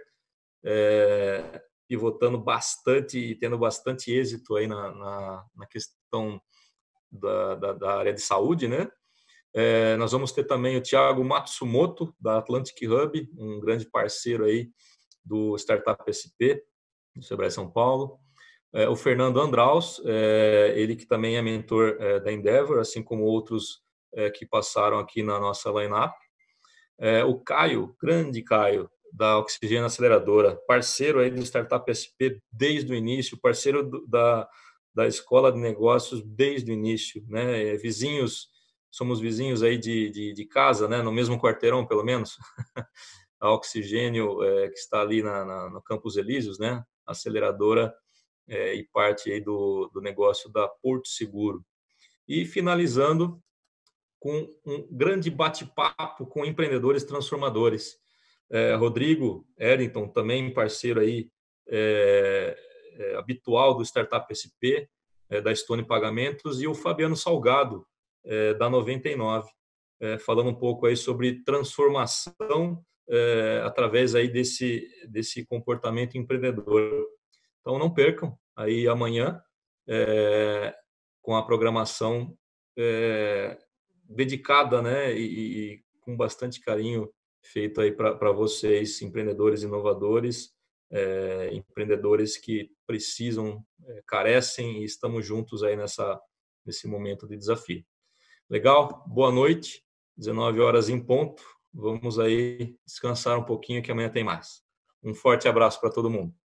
é, pivotando bastante e tendo bastante êxito aí na, na, na questão da, da, da área de saúde, né? É, nós vamos ter também o Thiago Matsumoto, da Atlantic Hub, um grande parceiro aí do Startup S P, do Sebrae São Paulo. É, o Fernando Andraus, é, ele que também é mentor é, da Endeavor, assim como outros é, que passaram aqui na nossa line-up. É, o Caio, grande Caio, da Oxigênio Aceleradora, parceiro aí do Startup S P desde o início, parceiro do, da, da Escola de Negócios desde o início, né? Vizinhos, somos vizinhos aí de, de, de casa, né? No mesmo quarteirão, pelo menos. A Oxigênio, é, que está ali na, na, no Campos Elíseos, né? Aceleradora é, e parte aí do, do negócio da Porto Seguro. E finalizando com um grande bate-papo com empreendedores transformadores. É, Rodrigo Eddington, também parceiro aí, é, é, habitual do Startup S P, é, da Stone Pagamentos, e o Fabiano Salgado, é, da noventa e nove, é, falando um pouco aí sobre transformação é, através aí desse, desse comportamento empreendedor. Então, não percam aí amanhã, é, com a programação é, dedicada, né, e, e com bastante carinho feito aí para vocês, empreendedores inovadores, é, empreendedores que precisam, é, carecem, e estamos juntos aí nessa, nesse momento de desafio. Legal? Boa noite, dezenove horas em ponto. Vamos aí descansar um pouquinho que amanhã tem mais. Um forte abraço para todo mundo.